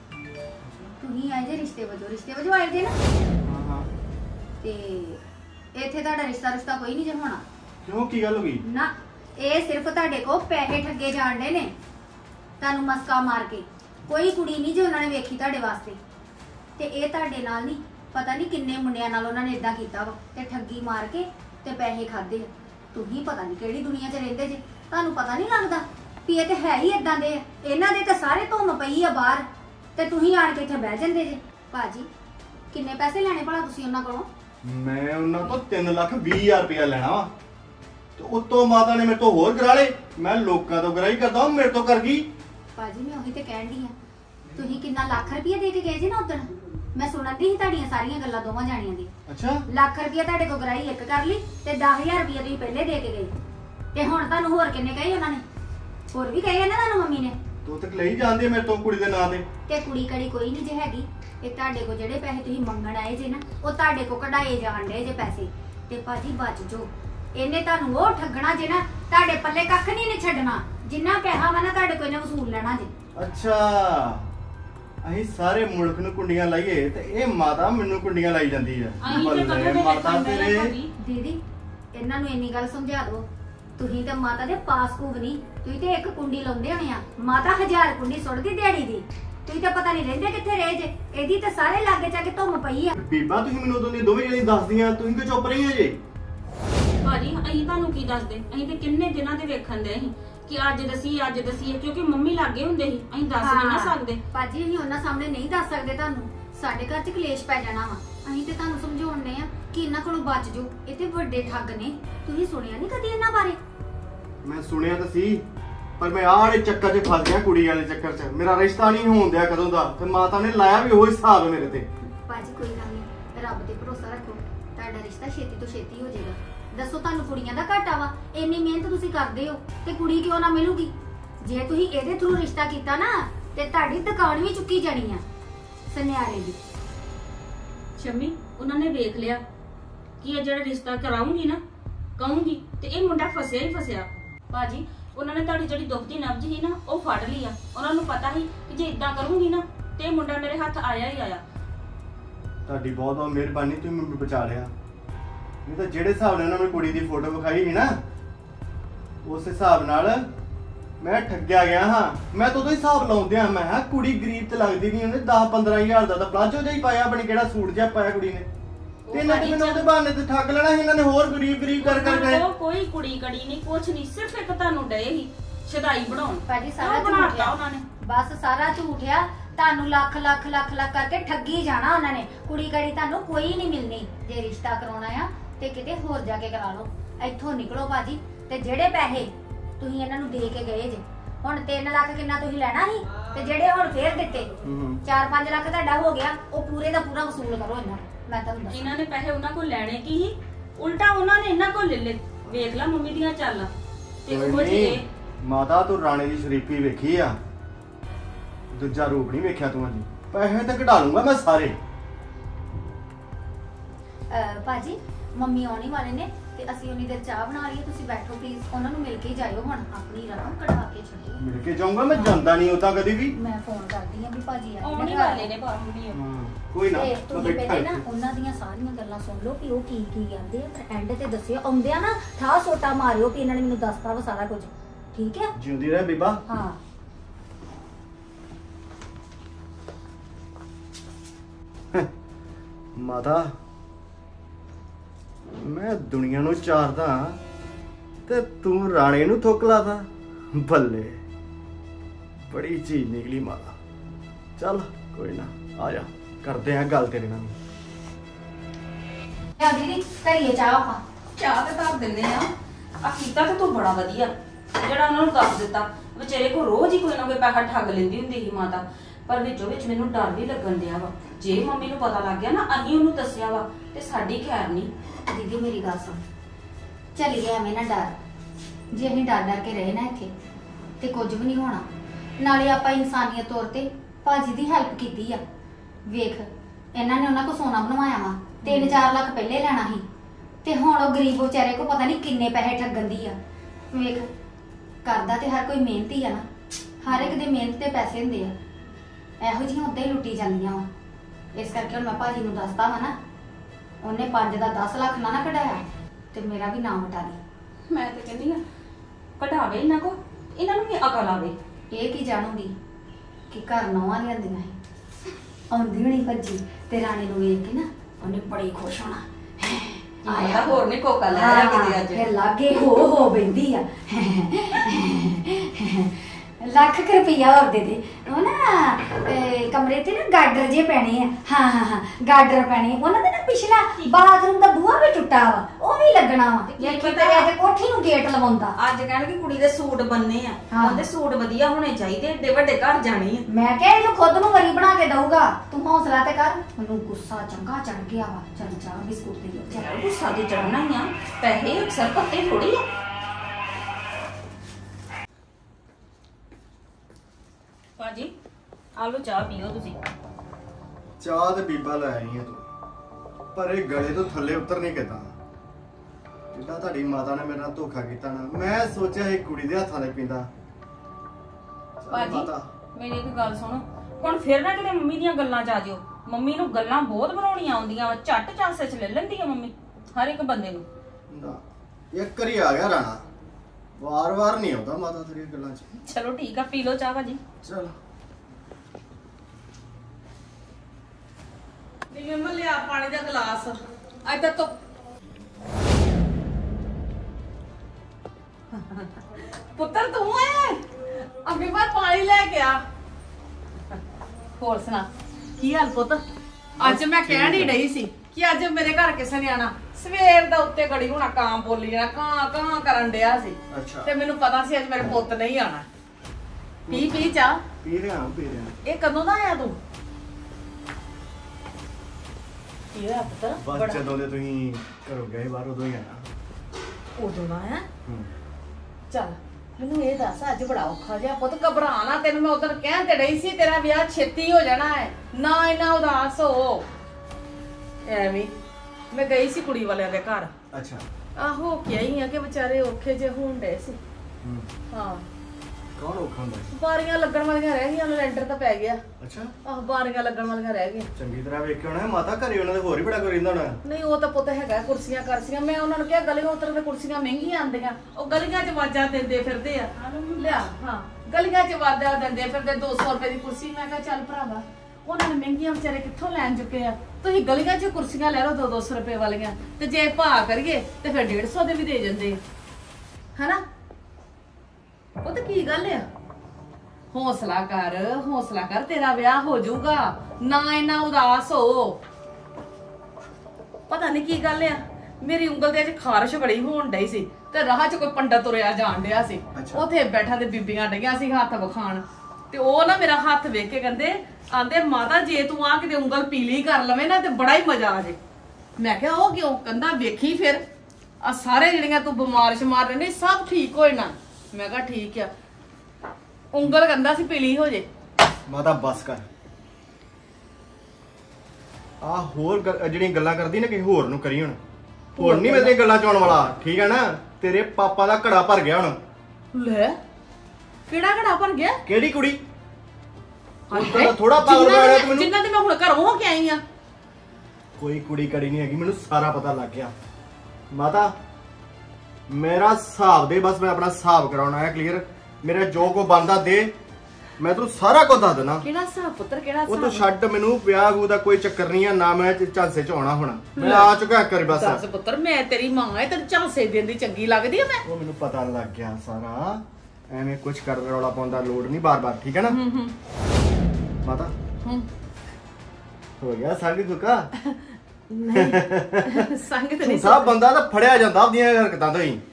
ਤੁਸੀਂ ਆਏ ਜੇ ਰਿਸ਼ਤੇ ਵਜੋਂ ਰਿਸ਼ਤੇ ਵਜੋਂ ਆਏ ਜੇ ਨਾ ਹਾਂ ਹਾਂ। ਤੇ ਇੱਥੇ ਤੁਹਾਡਾ ਰਿਸ਼ਤਾ ਰਿਸ਼ਤਾ ਕੋਈ ਨਹੀਂ ਜੇ ਹੋਣਾ। ਕਿਉਂ ਕੀ ਗੱਲ ਹੋ ਗਈ? ਨਾ ਇਹ ਸਿਰਫ ਤੁਹਾਡੇ ਕੋ ਪੈਸੇ ਠੱਗੇ ਜਾਣਦੇ ਨੇ ਤੁਹਾਨੂੰ ਮਸਕਾ ਮਾਰ ਕੇ। ਕੋਈ ਕੁੜੀ ਨਹੀਂ ਜੇ ਉਹਨਾਂ ਨੇ ਵੇਖੀ ਤੁਹਾਡੇ ਵਾਸਤੇ ਤੇ ਇਹ ਤੁਹਾਡੇ ਨਾਲ ਨਹੀਂ ਪਤਾ ਨਹੀਂ ਕਿੰਨੇ ਮੁੰਡਿਆਂ ਨਾਲ ਉਹਨਾਂ ਨੇ ਇਦਾਂ ਕੀਤਾ ਵਾ ਤੇ ਠੱਗੀ ਮਾਰ ਕੇ ਤੇ ਪੈਸੇ ਖਾਦੇ। ਤੁਸੀਂ ਪਤਾ ਨਹੀਂ ਕਿਹੜੀ ਦੁਨੀਆ 'ਚ ਰਹਿੰਦੇ ਜੇ। ਤੁਹਾਨੂੰ ਪਤਾ ਨਹੀਂ ਲੱਗਦਾ ਵੀ ਇਹ ਤੇ ਹੈ ਹੀ ਇਦਾਂ ਦੇ ਆ। ਇਹਨਾਂ ਦੇ ਤਾਂ ਸਾਰੇ ਧੁੰਮ ਪਈ ਆ ਬਾਹਰ ਤੇ ਤੁਸੀਂ ਆਣ ਕੇ ਇੱਥੇ ਬਹਿ ਜਾਂਦੇ ਜੇ। ਭਾਜੀ ਕਿੰਨੇ ਪੈਸੇ ਲੈਣੇ ਭਲਾ ਤੁਸੀਂ ਉਹਨਾਂ ਕੋਲੋਂ? ਮੈਂ ਉਹਨਾਂ ਤੋਂ ਤਿੰਨ ਲੱਖ ਵੀਹ ਹਜ਼ਾਰ ਰੁਪਇਆ ਲੈਣਾ ਵਾ ਤੇ ਉਤੋਂ ਮਾਤਾ ਨੇ ਮੇਰੇ ਤੋਂ ਹੋਰ ਕਰਾ ਲਏ। ਮੈਂ ਲੋਕਾਂ ਤੋਂ ਗਰਾਈ ਕਰਦਾ, ਮੇਰੇ ਤੋਂ ਕਰ ਗਈ। ਭਾਜੀ ਮੈਂ ਉਹੀ ਤੇ ਕਹਿਣ ਦੀ ਆ ਤੁਸੀਂ ਕਿੰਨਾ ਲੱਖ ਰੁਪਇਆ ਦੇ ਕੇ ਗਏ ਜੇ ਨਾ ਉਦੋਂ। ਮੈਂ ਸੁਣਦੀ ਸੀ ਤੁਹਾਡੀਆਂ ਸਾਰੀਆਂ ਗੱਲਾਂ ਦੋਵਾਂ ਜਾਣੀਆਂ ਦੀ। ਅੱਛਾ ਲੱਖ ਰੁਪਇਆ ਤੁਹਾਡੇ ਕੋਲ ਗਰਾਈ ਇੱਕ ਕਰ ਲਈ ਤੇ ਦਸ ਹਜ਼ਾਰ ਰੁਪਇਆ ਤੁਸੀਂ ਪਹਿਲੇ ਦੇ ਕੇ ਗਏ ਤੇ ਹੁਣ ਤੁਹਾਨੂੰ ਹੋਰ ਕਿੰਨੇ ਕਹੇ ਉਹਨਾਂ ਨੇ? ਹੋਰ ਵੀ ਕਹੇ ਨਾ ਤੁਹਾਨੂੰ ਮੰਮੀ ਨੇ। ਤੂੰ ਤੱਕ ਲਈ ਜਾਂਦੀ ਮੇਰੇ ਤੋਂ ਕੁੜੀ ਦੇ ਨਾਂ ਤੇ। ਤੇ ਕੁੜੀ ਕੜੀ ਕੋਈ ਨਹੀਂ ਜੇ ਹੈਗੀ। ਇਹ ਤੁਹਾਡੇ ਕੋਲ ਜਿਹੜੇ ਪੈਸੇ ਤੁਸੀਂ ਮੰਗਣ ਆਏ ਜੇ ਨਾ ਉਹ ਤੁਹਾਡੇ ਕੋਲ ਕਢਾਏ ਜਾਣ ਡੇ ਜੇ ਪੈਸੇ। ਤੇ ਭਾਜੀ ਬਚ ਜੋ ਇਹਨੇ ਤੁਹਾਨੂੰ ਉਹ ਠੱਗਣਾ ਜੇ ਨਾ ਤੁਹਾਡੇ ਪੱਲੇ ਕੱਖ ਨਹੀਂ ਨੇ ਛੱਡਣਾ। ਜਿੰਨਾ ਪੈਸਾ ਵਾ ਨਾ ਤੁਹਾਡੇ ਕੋਲ ਇਹਨੇ ਵਸੂਲ ਲੈਣਾ ਜੇ। ਅੱਛਾ ਅਸੀਂ ਸਾਰੇ ਮੁਲਕ ਨੂੰ ਕੁੰਡੀਆਂ ਲਾਈਏ ਤੇ ਇਹ ਮਾਤਾ ਮੈਨੂੰ ਕੁੰਡੀਆਂ ਲਾਈ ਜਾਂਦੀ ਆ। ਅਸੀਂ ਤੇ ਕਦੋਂ ਦੇ ਮਾਤਾ ਵੇਖਣ ਡਏ ਆ ਤੇਰੇ। ਭਾਬੀ। ਦੀਦੀ ਇਹਨਾਂ ਨੂੰ ਇੰਨੀ ਗੱਲ ਸਮਝਾ ਦਿਓ ਤੁਸੀਂ ਤੇ ਮਾਤਾ ਦੇ ਪਾਸ ਕੂਬ ਨਹੀਂ। ਤੁਸੀਂ ਤੇ ਇੱਕ ਕੁੰਡੀ ਲਾਉਂਦੇ ਹੋਣੇ ਆ। ਮਾਤਾ ਹਜ਼ਾਰ ਕੁੰਡੀ ਸੁੱਟਦੀ ਦਿਹਾੜੀ ਦੀ। ਤੁਸੀਂ ਤਾਂ ਪਤਾ ਨਹੀਂ ਰਹਿੰਦੇ ਕਿੱਥੇ ਰਹੇ ਜੇ। ਇਹਦੀ ਤਾਂ ਸਾਰੇ ਲਾਗੇ ਜਾ ਕੇ ਧੁੰਮ ਪਈ ਆ। ਬੀਬਾ ਤੁਸੀਂ ਮੈਨੂੰ ਉਦੋਂ ਦੀ ਦੋਵੇਂ ਜਣੇ ਦੱਸਦੀਆਂ, ਤੁਸੀਂ ਕਿਉਂ ਚੁੱਪ ਰਹੀਆਂ ਜੇ? ਭਾਜੀ ਅਸੀਂ ਤੁਹਾਨੂੰ ਕੀ ਦੱਸਦੇ? ਅਸੀਂ ਤੇ ਕਿੰਨੇ ਦਿਨਾਂ ਦੇ ਵੇਖਣ ਦੇ ਅਸੀਂ ਕਿ ਅੱਜ ਦਸੀ ਅੱਜ ਦਸੀਏ ਕਿਉਂਕਿ ਮੰਮੀ ਲਾਗੇ ਹੁੰਦੇ ਸੀ। ਅਸੀਂ ਦੱਸ ਨਹੀਂ ਨਾ ਸਕਦੇ। ਭਾਜੀ ਅਸੀਂ ਉਹਨਾਂ ਸਾਹਮਣੇ ਨਹੀਂ ਦੱਸ ਸਕਦੇ ਤੁਹਾਨੂੰ। ਸਾਡੇ ਘਰ 'ਚ ਕਲੇਸ਼ ਪੈ ਜਾਣਾ ਵਾ। ਅਸੀਂ ਤੇ ਤੁਹਾਨੂੰ ਸਮਝਾਉਣੇ ਆ ਕਿ ਇਹਨਾਂ ਕੋਲੋਂ ਬਚ ਜਾਓ। ਇਹ ਤੇ ਵੱਡੇ ਠੱਗ ਨੇ। ਤੁਸੀਂ ਸੁਣਿਆ ਨਹੀਂ ਕਦੀ ਇਹਨਾਂ ਬਾਰੇ? ਮੈਂ ਸੁਣਿਆ ਤਾਂ ਸੀ ਪਰ ਮੈਂ ਆਹ ਵਾਲੇ ਚੱਕਰ 'ਚ ਫਸ ਗਿਆ, ਕੁੜੀ ਵਾਲੇ ਚੱਕਰ 'ਚ। ਮੇਰਾ ਰਿਸ਼ਤਾ ਨਹੀਂ ਹੋਣ ਦਿਆ ਕਦੋਂ ਦਾ, ਤੇ ਮਾਤਾ ਨੇ ਲਾਇਆ ਵੀ ਉਹੀ ਹਿਸਾਬ ਮੇਰੇ ਤੇ। ਭਾਜੀ ਕੋਈ ਗੱਲ ਨਹੀਂ, ਰੱਬ ਤੇ ਭਰੋਸਾ ਰੱਖੋ, ਤੁਹਾਡਾ ਰਿਸ਼ਤਾ ਛੇਤੀ ਤੋਂ ਛੇਤੀ ਹੋ ਜਾਏਗਾ। ਦੱਸੋ ਤੁਹਾਨੂੰ ਕੁੜੀਆਂ ਦਾ ਘਾਟਾ ਵਾ? ਇੰਨੀ ਮਿਹਨਤ ਤੁਸੀਂ ਕਰਦੇ ਹੋ ਤੇ ਕੁੜੀ ਕਿਉਂ ਨਾ ਮਿਲੂਗੀ? ਜੇ ਤੁਸੀਂ ਇਹਦੇ ਥਰੂ ਰਿਸ਼ਤਾ ਕੀਤਾ ਨਾ ਤੇ ਤੁਹਾਡੀ ਦੁਕਾਨ ਵੀ ਚੁੱਕੀ ਜਾਣੀ ਆ ਸੁਨਿਆਰੇ ਦੀ। ਸ਼ਮੀ ਉਹਨਾਂ ਨੇ ਵੇਖ ਲਿਆ ਕਿ ਇਹ ਜਿਹੜਾ ਰਿਸ਼ਤਾ ਕਰਾਉਂਗੀ ਨਾ, ਕਹੂੰਗੀ ਤੇ ਇਹ ਮੁੰਡਾ ਫਸਿਆ ਹੀ ਫਸਿਆ। ਭਾਜੀ ਉਹਨਾਂ ਨੇ ਤੁਹਾਡੀ ਜਿਹੜੀ ਦੁੱਖ ਦੀ ਨਬਜ਼ ਸੀ ਨਾ ਉਹ ਫੜ ਲਈ ਆ। ਉਹਨਾਂ ਨੂੰ ਪਤਾ ਸੀ ਕਿ ਜੇ ਇਦਾਂ ਕਰੂੰਗੀ ਨਾ ਤੇ ਇਹ ਮੁੰਡਾ ਮੇਰੇ ਹੱਥ ਆਇਆ ਹੀ ਆਇਆ। ਤੁਹਾਡੀ ਬਹੁਤ ਬਹੁਤ ਮਿਹਰਬਾਨੀ, ਤੁਸੀਂ ਮੈਨੂੰ ਬਚਾ ਲਿਆ। ਨਹੀਂ ਤਾਂ ਜਿਹੜੇ ਹਿਸਾਬ ਨਾਲ ਉਹਨਾਂ ਨੇ ਕੁੜੀ ਦੀ ਫੋਟੋ ਵਿਖਾਈ ਸੀ ਨਾ, ਉਸ ਹਿਸਾਬ ਨਾਲ ਮੈਂ ਠੱਗਿਆ ਗਿਆ ਹਾਂ। ਮੈਂ ਤਾਂ ਉਦੋਂ ਹੀ ਹਿਸਾਬ ਲਾਉਂਦਿਆਂ, ਮੈਂ ਕਿਹਾ ਕੁੜੀ ਗਰੀਬ ਤੇ ਲੱਗਦੀ ਨਹੀਂ, ਉਹਨੇ ਦਸ ਪੰਦਰਾਂ ਹਜ਼ਾਰ ਦਾ ਤਾਂ ਪਲਾਜੋ ਜਿਹਾ ਹੀ ਪਾਇਆ, ਆਪਣੀ ਕਿਹੜਾ ਸੂਟ ਜਿਹਾ ਪਾਇਆ ਕੁੜੀ ਨੇ, ਤੇ ਇਹਨਾਂ ਨੇ ਮੈਨੂੰ ਉਹਦੇ ਬਹਾਨੇ ਤੇ ਠੱਗ ਲੈਣਾ ਸੀ। ਇਹਨਾਂ ਨੇ ਹੋਰ ਗਰੀਬ ਗਰੀਬ ਕਰ ਕਰ ਗਏ। ਉਹ ਕੋਈ ਕੁੜੀ ਕੜੀ ਨਹੀਂ, ਕੁਛ ਨਹੀਂ, ਸਿਰਫ ਇੱਕ ਤੁਹਾਨੂੰ ਡਏ ਹੀ ਸ਼ਦਾਈ ਬਣਾਉਣ। ਭਾਜੀ ਸਾਰਾ ਉਹ ਝੂਠ ਬਣਾਤਾ ਆ ਉਹਨਾਂ ਨੇ। ਬਸ ਸਾਰਾ ਝੂਠ ਆ। ਤੁਹਾਨੂੰ ਲੱਖ ਲੱਖ ਲੱਖ ਲੱਖ ਕਰਕੇ ਠੱਗੀ ਜਾਣਾ ਉਹਨਾਂ ਨੇ। ਕੁੜੀ ਕੜੀ ਤੁਹਾਨੂੰ ਕੋਈ ਨਹੀਂ ਮਿਲਣੀ। ਜੇ ਰਿਸ਼ਤਾ ਕਰਾਉਣਾ ਆ ਤੇ ਕਿਤੇ ਹੋਰ ਜਾ ਕੇ ਕਰਾ ਲਓ, ਇੱਥੋਂ ਨਿਕਲੋ ਭਾਜੀ। ਤੇ ਜਿਹੜੇ ਪੈਸੇ ਤੁਸੀਂ ਇਹਨਾਂ ਨੂੰ ਦੇ ਕੇ ਗਏ ਜੇ, ਹੁਣ ਤਿੰਨ ਲੱਖ ਕਿੰਨਾ ਤੁਸੀਂ ਲੈਣਾ ਸੀ, ਤੇ ਜਿਹੜੇ ਹੁਣ ਫੇਰ ਦਿੱਤੇ ਚਾਰ ਪੰਜ ਲੱਖ ਤੁਹਾਡਾ ਹੋ ਗਿਆ, ਉਹ ਪੂਰੇ ਦਾ ਪੂਰਾ ਵਸੂਲ ਕਰੋ ਇਹਨਾਂ ਨੂੰ। ਮੈਂ ਤੁਹਾਨੂੰ ਦੱਸਾਂ, ਇਹਨਾਂ ਨੇ ਪੈਸੇ ਉਹਨਾਂ ਕੋਲ ਲੈਣੇ ਕੀ ਸੀ, ਉਲਟਾ ਉਹਨਾਂ ਨੇ ਇਹਨਾਂ ਕੋਲ ਲੈ ਲਏ। ਵੇਖ ਲੈ ਮੰਮੀ ਦੀਆਂ ਚਾਲਾਂ ਤੇ ਉਹ ਜਿਹੇ। ਮਾਤਾ ਤੂੰ ਰਾਣੇ ਦੀ ਸ਼ਰੀਫੀ ਵੇਖੀ ਆ, ਦੂਜਾ ਰੂਪ ਨਹੀਂ ਵੇਖਿਆ ਤੂੰ। ਅਜੀ ਪੈਸੇ ਤਾਂ ਕਢਾ ਲੂੰਗਾ ਮੈਂ ਸਾਰੇ। ਭਾਜੀ ਮੰਮੀ ਆਉਣੀ ਵਾਲੇ ਨੇ ਤੇ ਅਸੀਂ ਉਨੀ ਦੇਰ ਚਾਹ ਬਣਾ ਲਈਏ, ਤੁਸੀਂ ਬੈਠੋ ਪਲੀਜ਼। ਉਹਨਾਂ ਨੂੰ ਮਿਲ ਕੇ ਜਾਇਓ, ਹੁਣ ਆਪਣੀ ਰਕਮ ਕਢਵਾ ਕੇ ਛੱਡਿਓ। ਮਿਲ ਕੇ ਜਾਊਂਗਾ, ਮੈਂ ਜਾਂਦਾ ਨਹੀਂ ਉਦਾਂ ਕਦੀ ਵੀ। ਮੈਂ ਫੋਨ ਕਰਦੀ ਆਂ ਵੀ ਭਾਜੀ ਆਏ ਆਉਣੀ ਵਾਲੇ ਨੇ ਬਾਹਰ ਵੀ। ਕੋਈ ਨਾ, ਤੇ ਮੈਂ ਤੁਸੀਂ ਬੈਠਾ ਪਹਿਲੇ ਨਾ ਉਹਨਾਂ ਦੀਆਂ ਸਾਰੀਆਂ ਗੱਲਾਂ ਸੁਣ ਲਓ ਕਿ ਉਹ ਕੀ ਕੀ ਕਹਿੰਦੇ ਆ, ਪਰ ਐਂਡ ਤੇ ਦੱਸਿਓ। ਆਉਂਦਿਆਂ ਨਾ ਠਾਹ ਸੋਟਾ ਮਾਰਿਓ ਕਿ ਇਹਨਾਂ ਨੇ ਮੈਨੂੰ ਦੱਸਤਾ ਵਾ ਸਾਰਾ ਕੁਝ, ਠੀਕ ਹੈ? ਜਿਉਂਦੀ ਰਹਿ ਬੀਬਾ। ਹਾਂ ਮਾਤਾ ਮੈਂ ਦੁਨੀਆ ਨੂੰ ਚਾਰਦਾ ਤੇ ਤੂੰ ਰਾਣੇ ਨੂੰ ਥੁੱਕ ਲਾਦਾ। ਬੱਲੇ, ਬੜੀ ਚੀਜ਼ ਨਿਕਲੀ ਮਾਤਾ। ਚੱਲ ਕੋਈ ਨਾ, ਆ ਜਾ ਕਰਦੇ ਆ ਗੱਲ ਤੇਰੇ ਨਾਲ। ਆ ਦੀਦੀ ਕਰੀਏ ਚਾਹ ਆਪਾਂ। ਚਾਹ ਤੇ ਧਰ ਦਿੰਦੇ ਆ। ਆ ਕੀਤਾ ਤੇ ਤੂੰ ਬੜਾ ਵਧੀਆ ਜਿਹੜਾ ਉਹਨਾਂ ਨੂੰ ਦੱਸ ਦਿੱਤਾ। ਵਿਚਾਰੇ ਕੋ ਰੋਜ਼ ਹੀ ਕੋਈ ਨਾ ਕੋਈ ਪੈਸਾ ਠੱਗ ਲੈਂਦੀ ਹੁੰਦੀ ਸੀ ਮਾਤਾ, ਪਰ ਵਿੱਚੋਂ ਵਿੱਚ ਮੈਨੂੰ ਡਰ ਵੀ ਲੱਗਣ ਡਿਆ ਵਾ। ਜੇ ਮੰਮੀ ਨੂੰ ਪਤਾ ਲੱਗ ਗਿਆ ਨਾ ਅਸੀਂ ਉਹਨੂੰ ਦੱਸਿਆ ਵਾ ਤੇ ਸਾਡੀ ਖੈਰ ਨਹੀਂ। ਦੀਦੀ ਮੇਰੀ ਗੱਲ ਸੁਣ, ਚੱਲੀਏ ਐਵੇਂ ਨਾ ਡਰ। ਜੇ ਅਸੀਂ ਡਰ ਡਰ ਕੇ ਰਹੇ ਨਾ ਇੱਥੇ ਤੇ ਕੁਝ ਵੀ ਨਹੀਂ ਹੋਣਾ। ਨਾਲੇ ਆਪਾਂ ਇਨਸਾਨੀਅਤ ਤੌਰ ਤੇ ਭਾਜੀ ਦੀ ਹੈਲਪ ਕੀਤੀ ਆ। ਵੇਖ ਇਹਨਾਂ ਨੇ ਉਹਨਾਂ ਕੋ ਸੋਨਾ ਬਣਵਾਇਆ ਵਾ, ਤਿੰਨ ਚਾਰ ਲੱਖ ਪਹਿਲੇ ਲੈਣਾ ਸੀ, ਤੇ ਹੁਣ ਉਹ ਗਰੀਬ ਵਿਚਾਰੇ ਕੋ ਪਤਾ ਨਹੀਂ ਕਿੰਨੇ ਪੈਸੇ ਠੱਗਣ ਦੀ ਆ। ਵੇਖ ਕਰਦਾ ਤੇ ਹਰ ਕੋਈ ਮਿਹਨਤੀ ਆ ਨਾ, ਹਰ ਇੱਕ ਦੇ ਮਿਹਨਤ ਤੇ ਪੈਸੇ ਹੁੰਦੇ ਆ। ਇਹੋ ਜਿਹੀਆਂ ਉੱਦਾਂ ਹੀ ਲੁੱਟੀ ਜਾਂਦੀਆਂ ਵਾ। ਇਸ ਕਰਕੇ ਹੁਣ ਮੈਂ ਭਾਜੀ ਨੂੰ ਦੱਸਦਾ ਵਾ ਨਾ, ਉਹਨੇ ਪੰਜ ਦਾ ਦਸ ਲੱਖ ਨਾ ਨਾ ਕਢਾਇਆ ਤੇ ਮੇਰਾ ਵੀ ਨਾਮ ਹਟਾ ਦੇ। ਮੈਂ ਤੇ ਕਹਿੰਦੀ ਆ ਕਢਾਵੇ ਇਹਨਾਂ ਕੋ, ਇਹਨਾਂ ਨੂੰ ਵੀ ਅਕਲ ਆਵੇ। ਇਹ ਕੀ ਜਾਣੂਗੀ ਕਿ ਘਰ ਨੌਵਾਂ ਲਿਆਂਦੀਆਂ ਸੀ। ਆਉਂਦੀ ਹੋਣੀ ਭੱਜੀ ਤੇ ਰਾਣੀ ਨੂੰ ਵੇਖ ਕੇ ਨਾ ਉਹਨੇ ਬੜੀ ਖੁਸ਼ ਹੋਣਾ। ਆਇਆ ਹੋਰ ਨਹੀਂ ਕੋਕਾ ਲੈ ਆ ਕਿਤੇ ਅੱਜ। ਫਿਰ ਲਾਗੇ ਹੋ ਹੋ ਬੈਂਦੀ ਆ। ਲੱਖ ਕੁ ਰੁਪਈਆ ਹੋਰ ਦੇ ਦੇ। ਉਹ ਨਾ ਇਹ ਕਮਰੇ ਤੇ ਨਾ ਗਾਡਰ ਜੇ ਪੈਣੇ ਆ। ਹਾਂ ਹਾਂ ਹਾਂ ਗਾਡਰ ਪੈਣੇ। ਉਹਨਾਂ ਦੇ ਨਾ ਪਿਛਲਾ ਬਾਥਰੂਮ ਦਾ ਬੂਹਾ ਵੀ ਟੁੱਟਾ ਵਾ, ਉਹ ਵੀ ਲੱਗਣਾ ਵਾ। ਜੇ ਕਿਤੇ ਅੱਜ ਕੋਠੀ ਨੂੰ ਗੇਟ ਲਵਾਉਂਦਾ। ਅੱਜ ਕਹਿਣਗੇ ਕੁੜੀ ਦੇ ਸੂਟ ਬੰਨੇ ਆ, ਹਾਂ। ਉਹਦੇ ਸੂਟ ਵਧੀਆ ਹੋਣੇ ਚਾਹੀਦੇ, ਏਡੇ ਵੱਡੇ ਘਰ ਜਾਣੀ ਆ। ਮੈਂ ਕਿਹਾ ਇਹਨੂੰ ਖੁਦ ਨੂੰ ਵਰੀ ਬਣਾ ਕੇ ਦਊਗਾ, ਤੂੰ ਹੌਸਲਾ ਤੇ ਕਰ। ਮੈਨੂੰ ਗੁੱਸਾ ਚੰਗਾ ਚੜ ਗਿਆ ਵਾ। ਚੱਲ ਜਾ ਬਿਸਕੁਟ ਦੇ ਦਿਓ। ਚੱਲ ਗੁੱਸਾ ਤੇ ਚੜਨਾ ਹੀ ਆ, ਪੈਸੇ ਅਕਸਰ ਪੱਤੇ ਥੋੜੀ ਆ। ਭਾਜੀ ਆ ਲੋ ਚਾਹ ਪੀਓ ਤੁਸੀਂ। ਚਾਹ ਤੇ ਬੀਬਾ ਲੈ ਆਈ ਆ ਤੂੰ, ਪਰ ਇਹ ਗਲੇ ਤੋਂ ਥੱਲੇ ਉਤਰ ਨਹੀਂ ਕਿਤਾ। ਜਿੱਦਾਂ ਤੁਹਾਡੀ ਮਾਤਾ ਨੇ ਮੇਰੇ ਨਾਲ ਧੋਖਾ ਕੀਤਾ ਨਾ, ਮੈਂ ਸੋਚਿਆ ਇਹ ਕੁੜੀ ਦੇ ਹੱਥਾਂ ਦੇ ਪੀਂਦਾ। ਚੱਲ ਭਾਜੀ ਮਾਤਾ, ਮੇਰੀ ਇੱਕ ਗੱਲ ਸੁਣੋ, ਹੁਣ ਫਿਰ ਨਾ ਕਿਤੇ ਮੰਮੀ ਦੀਆਂ ਗੱਲਾਂ ਚ ਆ ਜਿਓ। ਮੰਮੀ ਨੂੰ ਗੱਲਾਂ ਬਹੁਤ ਬਣਾਉਣੀਆਂ ਆਉਂਦੀਆਂ ਵਾ, ਝੱਟ ਚਾਂਸੇ ਚ ਲੈ ਲੈਂਦੀ ਆ ਮੰਮੀ ਹਰ ਇੱਕ ਬੰਦੇ ਨੂੰ। ਨਾ ਇੱਕ ਵਾਰੀ ਆ ਗਿਆ ਰਾਣਾ, ਵਾਰ-ਵਾਰ ਨਹੀਂ ਆਉਂਦਾ ਮਾਤਾ ਤੇਰੀਆਂ ਗੱਲਾਂ 'ਚ। ਚਲੋ ਠੀਕ ਆ, ਪੀ ਲਓ ਚਾਹ ਭਾਜੀ। ਚਲ ਨੀ ਮੈਂ ਲਿਆ ਪਾਣੀ ਦਾ ਗਲਾਸ। ਇੱਧਰ ਤੋਂ ਪੁੱਤਰ ਤੂੰ ਐ ਅੱਗੇ ਬਾਰ ਪਾਣੀ ਲੈ ਕੇ ਆ। ਹੋਰ ਸੁਣਾ ਕੀ ਹਾਲ ਪੁੱਤ? ਅੱਜ ਮੈਂ ਕਹਿਣ ਹੀ ਡਈ ਸੀ ਕਿ ਅੱਜ ਮੇਰੇ ਘਰ ਕਿਸੇ ਨੇ ਆਣਾ। ਸਵੇਰ ਦਾ ਉੱਤੇ ਗੜੀ ਹੋਣਾ ਕਾਂ ਬੋਲੀ ਜਾਣਾ, ਕਾਂ ਕਾਂ ਕਰਨ ਡਿਆ ਸੀ। ਅੱਛਾ ਤੇ ਮੈਨੂੰ ਪਤਾ ਸੀ ਅੱਜ ਮੇਰੇ ਪੁੱਤ ਨਹੀਂ ਆਣਾ। ਪੀ ਪੀ ਚਾਹ ਪੀ ਰਿਹਾ ਪੀ ਰਿਹਾ। ਇਹ ਕਦੋਂ ਦਾ ਆਇਆ ਤੂੰ? ਕੀ ਹੋਇਆ ਪੁੱਤ? ਬਸ ਜਦੋਂ ਦੇ ਤੁਸੀਂ ਘਰੋਂ ਗਏ ਬਾਹਰ ਉਦੋਂ ਹੀ ਆਣਾ। ਉਦੋਂ ਦਾ ਆਇਆ? ਹੂੰ ਚੱਲ ਮੈਨੂੰ ਇਹ ਦੱਸ, ਅੱਜ ਬੜਾ ਔਖਾ ਜਿਹਾ ਪੁੱਤ, ਘਬਰਾ ਨਾ। ਤੈਨੂੰ ਮੈਂ ਉਧਰ ਕਹਿਣ ਤੇ ਡਈ ਸੀ ਤੇਰਾ ਵਿਆਹ ਛੇਤੀ ਹੋ ਜਾਣਾ ਹੈ, ਨਾ ਇੰਨਾ ਉਦਾਸ ਹੋ। ਐਵੇਂ ਮੈਂ ਗਈ ਸੀ ਕੁੜੀ ਵਾਲਿਆਂ ਦੇ ਘਰ। ਅੱਛਾ ਆਹੋ ਕਿਹਾ ਹੀ ਆ ਕਿ ਵਿਚਾਰੇ ਔਖੇ ਜੇ ਹੋਣ ਡੇ ਸੀ। ਹੂੰ ਹਾਂ ਕੌਣ ਔਖਾ ਹੁੰਦਾ ਸੀ? ਬਾਰੀਆਂ ਲੱਗਣ ਵਾਲੀਆਂ ਰਹਿ ਗਈਆਂ, ਲੈਂਟਰ ਤਾਂ ਪੈ ਗਿਆ। ਅੱਛਾ ਆਹ ਬਾਰੀਆਂ ਲੱਗਣ ਵਾਲੀਆਂ ਰਹਿ ਗਈਆਂ। ਚੰਗੀ ਤਰ੍ਹਾਂ ਵੇਖਿਆ ਹੋਣਾ ਮਾਤਾ ਘਰੇ ਉਹਨਾਂ ਦੇ ਹੋਰ ਹੀ ਬੜਾ ਕੋਈ ਰਹਿੰਦਾ ਹੋਣਾ। ਨਹੀਂ ਉਹ ਤਾਂ ਪੁੱਤ ਹੈਗਾ ਕੁਰਸੀਆਂ ਕਰਸੀਆਂ। ਮੈਂ ਉਹਨਾਂ ਨੂੰ ਕਿਹਾ ਗਲੀਆਂ ਉਤਰ ਦੇ ਕੁਰਸੀਆਂ ਮਹਿੰਗੀਆਂ ਆਉਂਦੀਆਂ, ਉਹ ਗਲੀਆਂ 'ਚ ਆਵਾਜ਼ਾਂ ਦਿੰਦੇ ਫਿਰਦੇ ਆ। ਲਿਆ ਹਾਂ ਗਲੀਆਂ 'ਚ ਆਵਾਜ਼ਾਂ ਦਿੰਦੇ ਫਿਰਦੇ ਦੋ ਸੌ ਰੁਪਏ ਦੀ ਕੁਰਸੀ। ਮੈਂ ਕਿਹਾ ਚੱਲ ਭਰਾਵਾ ਉਹਨਾਂ ਨੇ ਮਹਿੰਗੀਆਂ ਵਿਚਾਰੇ ਕਿੱਥੋਂ ਲੈਣ ਚੁੱਕੇ ਆ, ਤੁਸੀਂ ਗਲੀਆਂ 'ਚ ਕੁਰਸੀਆਂ ਲੈ ਲਓ ਦੋ ਦੋ ਸੌ ਰੁਪਏ ਵਾਲੀਆਂ, ਤੇ ਜੇ ਭਾਅ ਕਰੀਏ ਤੇ ਫਿਰ ਡੇਢ ਸੌ ਦੇ ਵੀ ਦੇ ਜਾਂਦੇ ਹਨਾ। ਉਹ ਤਾਂ ਕੀ ਗੱਲ ਆ? ਹੌਸਲਾ ਕਰ ਹੌਸਲਾ ਕਰ, ਤੇਰਾ ਵਿਆਹ ਹੋ ਜਾਊਗਾ, ਨਾ ਇੰਨਾ ਉਦਾਸ ਹੋ। ਪਤਾ ਨਹੀਂ ਕੀ ਗੱਲ ਆ, ਮੇਰੀ ਉਂਗਲ ਦੇ ਅੱਜ ਖਾਰਸ਼ ਬੜੀ ਹੋਣ ਡਈ ਸੀ ਤੇ ਰਾਹ 'ਚ ਕੋਈ ਪੰਡਤ ਤੁਰਿਆ ਜਾਣ ਡਿਆ ਸੀ। ਉੱਥੇ ਬੈਠਾ ਤੇ ਬੀਬੀਆਂ ਡਈਆਂ ਸੀ ਹੱਥ ਵਿਖਾਣ, ਤੇ ਉਹ ਨਾ ਮੇਰਾ ਹੱਥ ਵੇਖ ਕੇ ਕਹਿੰਦੇ ਆਂਦੇ ਮਾਤਾ ਜੇ ਤੂੰ ਆ ਕਿਤੇ ਉਂਗਲ ਪੀਲੀ ਕਰ ਲਵੇਂ ਨਾ ਤੇ ਬੜਾ ਹੀ ਮਜ਼ਾ ਆ ਜੇ। ਮੈਂ ਕਿਹਾ ਉਹ ਕਿਉਂ? ਕਹਿੰਦਾ ਵੇਖੀ ਫਿਰ ਆ ਸਾਰੇ ਜਿਹੜੀਆਂ ਤੂੰ ਬਿਮਾਰ ਸ਼ਮਾਰ ਰਹਿੰਦੀ ਸਭ ਠੀਕ ਹੋ ਜਾਣਾ। ਮੈਂ ਕਿਹਾ ਠੀਕ ਆ। ਉਂਗਲ ਕਹਿੰਦਾ ਸੀ ਪੀਲੀ ਹੋ ਜੇ। ਮਾਤਾ ਬਸ ਕਰ। ਆ ਹੋਰ ਜਿਹੜੀਆਂ ਗੱਲਾਂ ਕਰਦੀ ਨਾ ਕਿਸੇ ਹੋਰ ਨੂੰ ਕਰੀ ਹੁਣ। ਹੋਰ ਨਹੀਂ ਮੇਰੇ ਗੱਲਾਂ ਚ ਆਉਣ ਵਾਲਾ, ਠੀਕ ਹੈ ਨਾ? ਤੇਰੇ ਪਾਪਾ ਦਾ ਘੜਾ ਭਰ ਗਿਆ ਹੁਣ। ਲੈ ਕਿਹੜਾ ਘੜਾ ਭਰ ਗਿਆ? ਕਿਹੜੀ ਕੁੜੀ? ਥੋੜਾ ਪਾਗਲ ਬਣਾਇਆ ਤੂੰ ਮੈਨੂੰ। ਜਿੰਨਾ ਤੇ ਮੈਂ ਹੁਣ ਘਰੋਂ ਹੋ ਕੇ ਆਈ ਆ। ਕੋਈ ਕੁੜੀ ਕੜੀ ਨਹੀਂ ਹੈਗੀ, ਮੈਨੂੰ ਸਾਰਾ ਪਤਾ ਲੱਗ ਗਿਆ। ਮਾਤਾ ਮੇਰਾ ਹਿਸਾਬ ਦੇ, ਬਸ ਮੈਂ ਆਪਣਾ ਹਿਸਾਬ ਕਰਾਉਣਾ ਹੈ ਕਲੀਅਰ। ਮੇਰਾ ਜੋ ਕੋ ਬੰਦਾ ਦੇ, ਮੈਂ ਤੈਨੂੰ ਸਾਰਾ ਕੁਝ ਦੱਸ ਦੇਣਾ। ਕਿਹੜਾ ਹਿਸਾਬ ਪੁੱਤਰ ਕਿਹੜਾ ਉਹ ਹਿਸਾਬ? ਤੂੰ ਛੱਡ, ਮੈਨੂੰ ਵਿਆਹ ਵੂ ਦਾ ਕੋਈ ਚੱਕਰ ਨਹੀਂ ਆ, ਨਾ ਮੈਂ ਝਾਂਸੇ ਚ ਆਉਣਾ ਹੁਣ। ਮੈਂ ਆ ਚੁੱਕਾ ਕਰੀ ਬਸ। ਦੱਸ ਪੁੱਤਰ ਮੈਂ ਤੇਰੀ ਮਾਂ ਐ, ਤੈਨੂੰ ਝਾਂਸੇ ਦੇਣ ਦੀ ਚੰਗੀ ਲੱਗਦੀ ਆ ਮੈਂ? ਉਹ ਮੈਨੂੰ ਪਤਾ ਲੱਗ ਗਿਆ ਸਾਰਾ। ਐਵੇਂ ਕੁਝ ਕਰ ਰੌਲਾ ਪਾਉਣ ਦਾ ਲੋੜ ਨਹੀਂ ਬਾਰ-ਬਾਰ, ਠੀਕ ਹੈ ਨਾ? ਹੂੰ ਹੂੰ ਮਾਤਾ ਹੂੰ ਹੋ ਗਿਆ ਸੰਗ ਦੁਕਾ। ਨਹੀਂ ਸੰਗ ਤੇ ਨਹੀਂ। ਸਭ ਬੰਦਾ ਤਾਂ ਫੜਿਆ ਜਾਂਦਾ ਆਪਣੀਆਂ ਹਰਕਤਾਂ ਤੋਂ ਹੀ।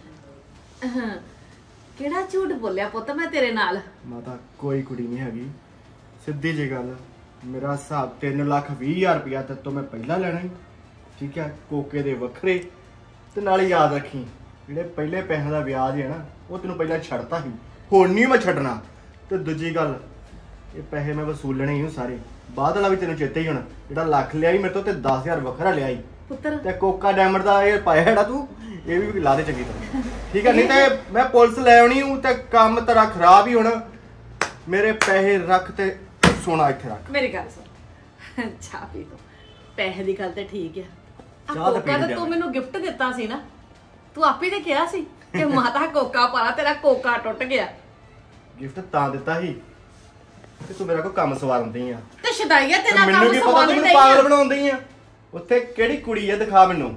ਕਿਹੜਾ ਝੂਠ ਬੋਲਿਆ ਪੁੱਤ ਮੈਂ ਤੇਰੇ ਨਾਲ? ਮਾਤਾ ਕੋਈ ਕੁੜੀ ਨਹੀਂ ਹੈਗੀ, ਸਿੱਧੀ ਜੀ ਗੱਲ। ਮੇਰਾ ਹਿਸਾਬ ਤਿੰਨ ਲੱਖ ਵੀਹ ਹਜ਼ਾਰ ਰੁਪਇਆ ਤੇ ਤੋਂ ਮੈਂ ਪਹਿਲਾਂ ਲੈਣਾ ਹੀ, ਠੀਕ ਹੈ? ਕੋਕੇ ਦੇ ਵੱਖਰੇ। ਤੇ ਨਾਲ ਯਾਦ ਰੱਖੀ ਜਿਹੜੇ ਪਹਿਲੇ ਪੈਸਿਆਂ ਦਾ ਵਿਆਜ ਹੈ ਨਾ, ਉਹ ਤੈਨੂੰ ਪਹਿਲਾਂ ਛੱਡਤਾ ਸੀ, ਹੁਣ ਨਹੀਂ ਮੈਂ ਛੱਡਣਾ। ਤੇ ਦੂਜੀ ਗੱਲ, ਇਹ ਪੈਸੇ ਮੈਂ ਵਸੂਲਣੇ ਹੀ ਸਾਰੇ। ਬਾਅਦ ਵਾਲਾ ਵੀ ਤੈਨੂੰ ਚੇਤੇ ਹੀ ਹੋਣਾ, ਜਿਹੜਾ ਲੱਖ ਲਿਆ ਹੀ ਮੇਰੇ ਤੋਂ ਤੇ ਦਸ ਹਜ਼ਾਰ ਵੱਖਰਾ ਲਿਆ ਹੀ ਪੁੱਤਰ। ਤੇ ਕੋਕਾ ਡਾਇਮੰਡ ਦਾ ਇਹ ਪਾਇਆ ਜਿਹੜਾ ਤੂੰ, ਇਹ ਵੀ ਲਾ ਦੇ ਚੰਗੀ ਤਰ੍ਹਾਂ, ਠੀਕ ਹੈ? ਨਹੀਂ ਤੇ ਮੈਂ ਪੁਲਿਸ ਲੈ ਆਉਣੀ ਹੂੰ ਤੇ ਕੰਮ ਤੇਰਾ ਖਰਾਬ ਹੀ ਹੋਣਾ। ਮੇਰੇ ਪੈਸੇ ਰੱਖ ਤੇ ਸੋਨਾ ਇੱਥੇ ਰੱਖ। ਮੇਰੀ ਗੱਲ ਸੁਣ, ਚਾਹ ਪੀ ਤੂੰ। ਪੈਸੇ ਦੀ ਗੱਲ ਤੇ ਠੀਕ ਆ। ਆ ਚਾਹ ਤਾਂ ਕੋਕਾ ਤਾਂ ਤੂੰ ਮੈਨੂੰ ਗਿਫਟ ਦਿੱਤਾ ਸੀ ਨਾ, ਤੂੰ ਆਪੇ ਤੇ ਕਿਹਾ ਸੀ ਕਿ ਮਾਤਾ ਕੋਕਾ ਪਾਲਾ, ਤੇਰਾ ਕੋਕਾ ਟੁੱਟ ਗਿਆ। ਗਿਫਟ ਤਾਂ ਦਿੱਤਾ ਸੀ ਕਿ ਤੂੰ ਮੇਰਾ ਕੋਈ ਕੰਮ ਸਵਾਰਨਦੀ ਆ। ਤੇ ਸ਼ਦਾਈਆ ਤੇਰਾ ਮੈਨੂੰ ਕੰਮ ਕੀ ਪਤਾ ਸਵਾਲ ਤੂੰ ਨਹੀਂ ਮੈਨੂੰ ਪਾਗਲ ਬਣਾਉਂਦੀ ਆ। ਉੱਥੇ ਕਿਹੜੀ ਕੁੜੀ ਆ, ਦਿਖਾ ਮੈਨੂੰ।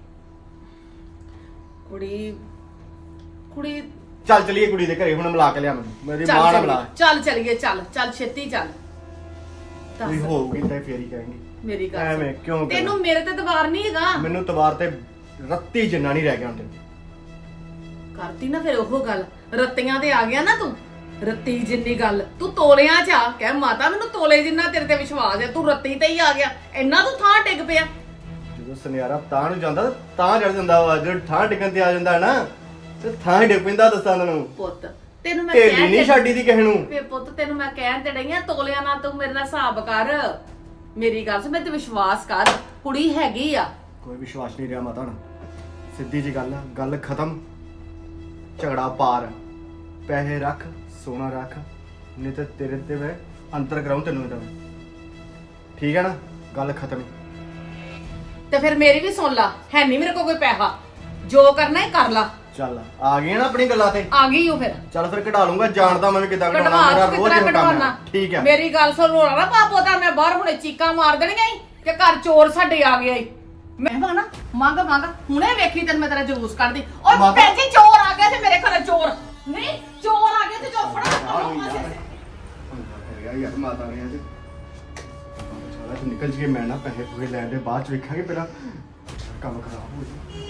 ਕੁੜੀ ਕੁੜੀ ਚੱਲ ਚਲੀਏ ਕੁੜੀ ਦੇ ਘਰੇ ਹੁਣ, ਮਿਲਾ ਕੇ ਲਿਆ ਮੈਨੂੰ, ਮੇਰੀ ਮਾਂ ਨਾਲ ਮਿਲਾ। ਚੱਲ ਚਲੀਏ, ਚੱਲ ਚੱਲ ਛੇਤੀ ਚੱਲ। ਕੋਈ ਹੋਊਗੀ ਤਾਂ ਫੇਰ ਹੀ ਕਹਾਂਗੇ। ਮੇਰੀ ਗੱਲ ਐਵੇਂ ਕਿਉਂ ਕਰਾਂ? ਤੈਨੂੰ ਮੇਰੇ ਤੇ ਦਬਾਰ ਨਹੀਂ ਹੈਗਾ। ਮੈਨੂੰ ਤਵਾਰ ਤੇ ਰੱਤੀ ਜਿੰਨਾ ਨਹੀਂ ਰਹਿ ਗਿਆ ਹੁਣ ਤੇ। ਕਰਤੀ ਨਾ ਫਿਰ ਉਹ ਗੱਲ, ਰੱਤੀਆਂ ਤੇ ਆ ਗਿਆ ਨਾ ਤੂੰ। ਰੱਤੀ ਜਿੰਨੀ ਗੱਲ ਤੂੰ ਤੋਲਿਆਂ ਚ ਆ। ਕਹਿ ਮਾਤਾ ਮੈਨੂੰ ਤੋਲੇ ਜਿੰਨਾ ਤੇਰੇ ਤੇ ਵਿਸ਼ਵਾਸ ਹੈ, ਤੂੰ ਰੱਤੀ ਤੇ ਹੀ ਆ ਗਿਆ। ਇੰਨਾ ਤੂੰ ਥਾਂ ਟਿਕ ਪਿਆ। ਜਦੋਂ ਸੁਨਿਆਰਾ ਤਾਂ ਨੂੰ ਜਾਂਦਾ ਤਾਂ ਚੜ ਜਾਂਦਾ ਵਾ, ਜਦੋਂ ਥਾਂ ਟਿਕਣ ਤੇ ਆ ਜਾਂਦਾ ਨਾ ਤੇ ਥਾਂ ਹੀ ਡਿੱਗ ਪੈਂਦਾ। ਦੱਸਾਂ ਤੈਨੂੰ ਪੁੱਤ ਤੈਨੂੰ ਮੈਂ ਢੇਲੀ ਨਹੀਂ ਛੱਡੀ ਦੀ ਕਿਸੇ ਨੂੰ। ਫੇ ਪੁੱਤ ਤੈਨੂੰ ਮੈਂ ਕਹਿਣ ਤੇ ਡਈ ਆ, ਤੋਲਿਆਂ ਨਾਲ ਤੂੰ ਮੇਰੇ ਨਾਲ ਹਿਸਾਬ ਕਰ। ਮੇਰੀ ਗੱਲ ਸੁਣ, ਮੇਰੇ ਤੇ ਵਿਸ਼ਵਾਸ ਕਰ, ਕੁੜੀ ਹੈਗੀ ਆ। ਕੋਈ ਵਿਸ਼ਵਾਸ ਨਹੀਂ ਰਿਹਾ ਮਾਤਾ ਹੁਣ, ਸਿੱਧੀ ਜੀ ਗੱਲ ਆ, ਗੱਲ ਖਤਮ। ਝਗੜਾ ਪਾਰ, ਪੈਸੇ ਰੱਖ, ਸੋਨਾ ਰੱਖ, ਨਹੀਂ ਤੇ ਤੇਰੇ ਤੇ ਮੈਂ ਅੰਤਰ ਕਰਾਉਂ ਤੈਨੂੰ ਇਹਦਾ, ਠੀਕ ਹੈ ਨਾ? ਗੱਲ ਖਤਮ। ਤੇ ਫਿਰ ਮੇਰੀ ਵੀ ਸੁਣ ਲਾ, ਹੈ ਨਹੀਂ ਮੇਰੇ ਕੋਲ ਕੋਈ ਪੈਸਾ, ਜੋ ਕਰਨਾ ਹੈ ਕਰ ਲਾ। ਚੱਲ ਆ ਗਈ ਨਾ ਆਪਣੀ ਗੱਲਾਂ ਤੇ? ਆ ਗਈ ਉਹ ਫਿਰ। ਚੱਲ ਫਿਰ ਕਢਾ ਲੂੰਗਾ, ਜਾਣਦਾ ਮੈਂ ਵੀ ਕਿੱਦਾਂ ਕਢਾਉਣਾ, ਕਢਵਾ ਮੇਰਾ ਤੂੰ ਰੋਜ਼ ਕਿਤਨਾ ਇਹ ਕੰਮ ਕਢਵਾਉਣਾ। ਹੈ, ਠੀਕ ਹੈ? ਮੇਰੀ ਗੱਲ ਸੁਣ, ਰੋਣਾ ਨਾ ਪਾ ਪੋਤਾ, ਮੈਂ ਬਾਹਰ ਹੁਣੇ ਚੀਕਾਂ ਮਾਰ ਦੇਣੀਆਂ ਈ ਕਿ ਘਰ ਚੋਰ ਸਾਡੇ ਆ ਗਿਆ ਈ। ਮੈਂ ਮੰਗਣਾ ਮੰਗ ਮੰਗ, ਹੁਣੇ ਵੇਖੀ ਤੈਨੂੰ ਮੈਂ ਤੇਰਾ ਜਲੂਸ ਕੱਢਦੀ। ਔਰ ਪੈਂਜੀ ਚੋਰ ਆ ਗਿਆ ਤੇ ਮੇਰੇ ਘਰ ਚੋਰ ਨਹੀਂ, ਚੋਰ ਆ ਗਿਆ ਤੇ ਚੋਰ ਫੜਾ। ਯਾਰ ਮਾਤਾ ਨੇ ਅੱਜ ਤੋਂ ਨਿਕਲ ਜੀਏ ਮੈਂ ਨਾ ਪੈਸੇ ਪੂਰੇ ਲੈਣ ਦੇ ਬਾਅਦ ਚ ਵੇਖਾਂਗੇ ਪਹਿਲਾਂ ਕੰਮ ਖਰਾਬ ਹੋ ਜਾਏ।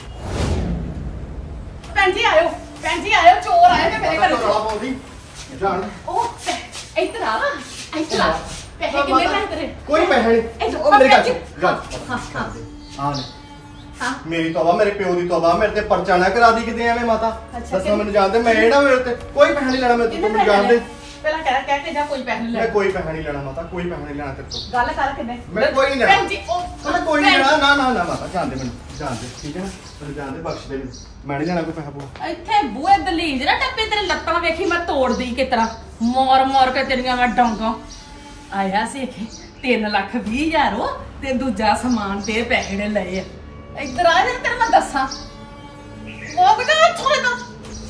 ਭੈਣ ਜੀ ਆਇਓ ਭੈਣ ਜੀ ਆਇਓ ਚੋਰ ਆਏ ਨੇ ਮੇਰੇ ਘਰ ਰੌਲਾ ਪਾਉਂਦੀ ਜਾਣ ਉਹ ਇੱਧਰ ਆ ਇੱਧਰ ਆ ਪੈਸੇ ਕਿੰਨੇ ਲੈ ਤੇਰੇ ਕੋਈ ਪੈਸੇ ਨਹੀਂ ਉਹ ਮੇਰੇ ਘਰ ਗੱਲ ਹਾਂ ਹਾਂ ਹਾਂ ਲੈ ਹਾਂ ਮੇਰੀ ਤੋਬਾ ਮੇਰੇ ਪਿਓ ਦੀ ਤੋਬਾ ਮੇਰੇ ਤੇ ਪਰਚਾ ਨਾ ਕਰਾ ਦੀ ਕਿਤੇ ਐਵੇਂ ਮਾਤਾ ਅੱਛਾ, ਦੱਸੋ ਮੈਨੂੰ ਜਾਣਦੇ ਮੈਂ ਇਹ ਨਾ ਮੇਰੇ ਤੇ ਕੋਈ ਪੈਸਾ ਨਹੀਂ ਲੈਣਾ ਮੇਰੇ ਤੋਂ ਮੈਨੂੰ ਜਾਣਦੇ ਪਹਿਲਾਂ ਕਹਿ ਕਹਿ ਕੇ ਜਾ ਕੋਈ ਪੈਸੇ ਨਹੀਂ ਮੈਂ ਲੈ ਕੋਈ ਪੈਸਾ ਨਹੀਂ ਲੈਣਾ ਮਾਤਾ ਕੋਈ ਪੈਸਾ ਨਹੀਂ ਲੈਣਾ ਤੇਰੇ ਤੋਂ ਗੱਲ ਕਰ ਕਿੰਨੇ ਮੈਂ ਕੋਈ ਨਹੀਂ ਲੈਣਾ ਭੈਣ ਜੀ ਉਹ ਮੈਂ ਕੋਈ ਨਹੀਂ ਲੈਣਾ ਨਾ ਨਾ ਨਾ ਮਾਤਾ ਜਾਣਦੇ ਮੈਨੂੰ ਜਾਣਦੇ ਠੀਕ ਹੈ ਨਾ ਮੈਨੂੰ ਜਾਣਦੇ ਬਖਸ਼ ਦੇ ਮੈਨੂੰ ਮੈਂ ਨਹੀਂ ਲੈਣਾ ਕੋਈ ਪੈਸਾ ਪੂਰਾ ਇੱਥੇ ਬੂਹੇ ਦਲੀਜ ਨਾ ਟੱਪੇ ਤੇਰੇ ਲੱਤਾਂ ਵੇਖੀ ਮੈਂ ਤੋੜਦੀ ਕਿ ਤਰ੍ਹਾਂ ਮਾਰ ਮਾਰ ਕੇ ਤੇਰੀਆਂ ਮੈਂ ਡਾਂਗਾ ਆਇਆ ਸੀ ਕਿ ਤਿੰਨ ਲੱਖ ਵੀਹ ਹਜ਼ਾਰ ਉਹ ਤੇ ਦੂਜਾ ਸਮਾਨ ਤੇ ਪੈਸੇ ਨੇ ਲਏ ਆ ਇੱਧਰ ਆ ਜਾ ਤੈਨੂੰ ਮੈਂ ਦੱਸਾਂ ਉਹ ਬਤਾ ਥੋੜੇ ਤਾਂ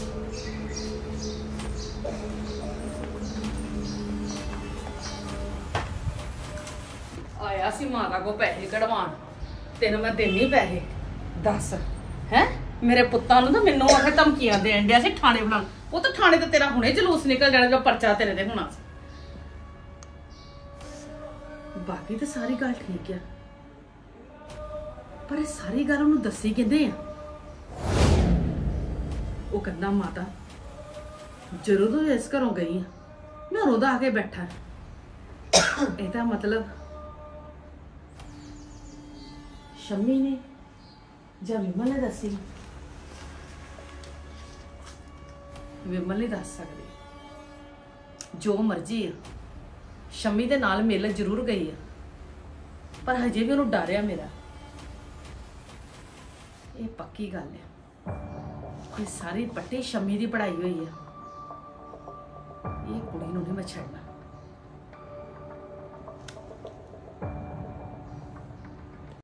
ਆਇਆ ਸੀ ਮਾਤਾ ਕੋ ਪੈਸੇ ਕਢਵਾਣ ਤੈਨੂੰ ਮੈਂ ਦੇਣੀ ਪੈਸੇ ਦੱਸ ਹੈ ਮੇਰੇ ਪੁੱਤਾਂ ਨੂੰ ਤਾਂ ਮੈਨੂੰ ਆਖੇ ਧਮਕੀਆਂ ਦੇਣ ਡਿਆ ਸੀ ਥਾਣੇ ਬੁਲਾਉਣ ਉਹ ਤਾਂ ਥਾਣੇ ਤੇ ਤੇਰਾ ਹੁਣੇ ਜਲੂਸ ਨਿਕਲ ਜਾਣਾ ਜੋ ਪਰਚਾ ਤੇਰੇ ਤੇ ਹੋਣਾ ਸੀ ਬਾਕੀ ਤਾਂ ਸਾਰੀ ਗੱਲ ਠੀਕ ਆ ਪਰ ਇਹ ਸਾਰੀ ਗੱਲ ਉਹਨੂੰ ਦੱਸੀ ਕਿੰਦੇ ਆ ਉਹ ਕਹਿੰਦਾ ਮਾਤਾ ਜਦੋਂ ਤੋਂ ਇਸ ਘਰੋਂ ਗਈ ਆ ਮੈਂ ਰੋਦਾ ਆ ਕੇ ਬੈਠਾ ਇਹਦਾ ਮਤਲਬ ਸ਼ੰਮੀ ਨੇ ਜਾਂ ਵਿਮਲ ਨੇ ਦੱਸੀ ਵਿਮਲ ਨਹੀਂ ਦੱਸ ਸਕਦੀ ਜੋ ਮਰਜ਼ੀ ਆ ਸ਼ੰਮੀ ਦੇ ਨਾਲ ਮਿਲ ਜ਼ਰੂਰ ਗਈ ਆ ਪਰ ਹਜੇ ਵੀ ਉਹਨੂੰ ਡਰ ਆ ਮੇਰਾ ਇਹ ਪੱਕੀ ਗੱਲ ਆ ਇਹ ਸਾਰੀ ਪੱਟੀ ਸ਼ੰਮੀ ਦੀ ਪੜਾਈ ਹੋਈ ਆ ਇਹ ਕੁੜੀ ਨੂੰ ਨਹੀਂ ਮੈਂ ਛੱਡਣਾ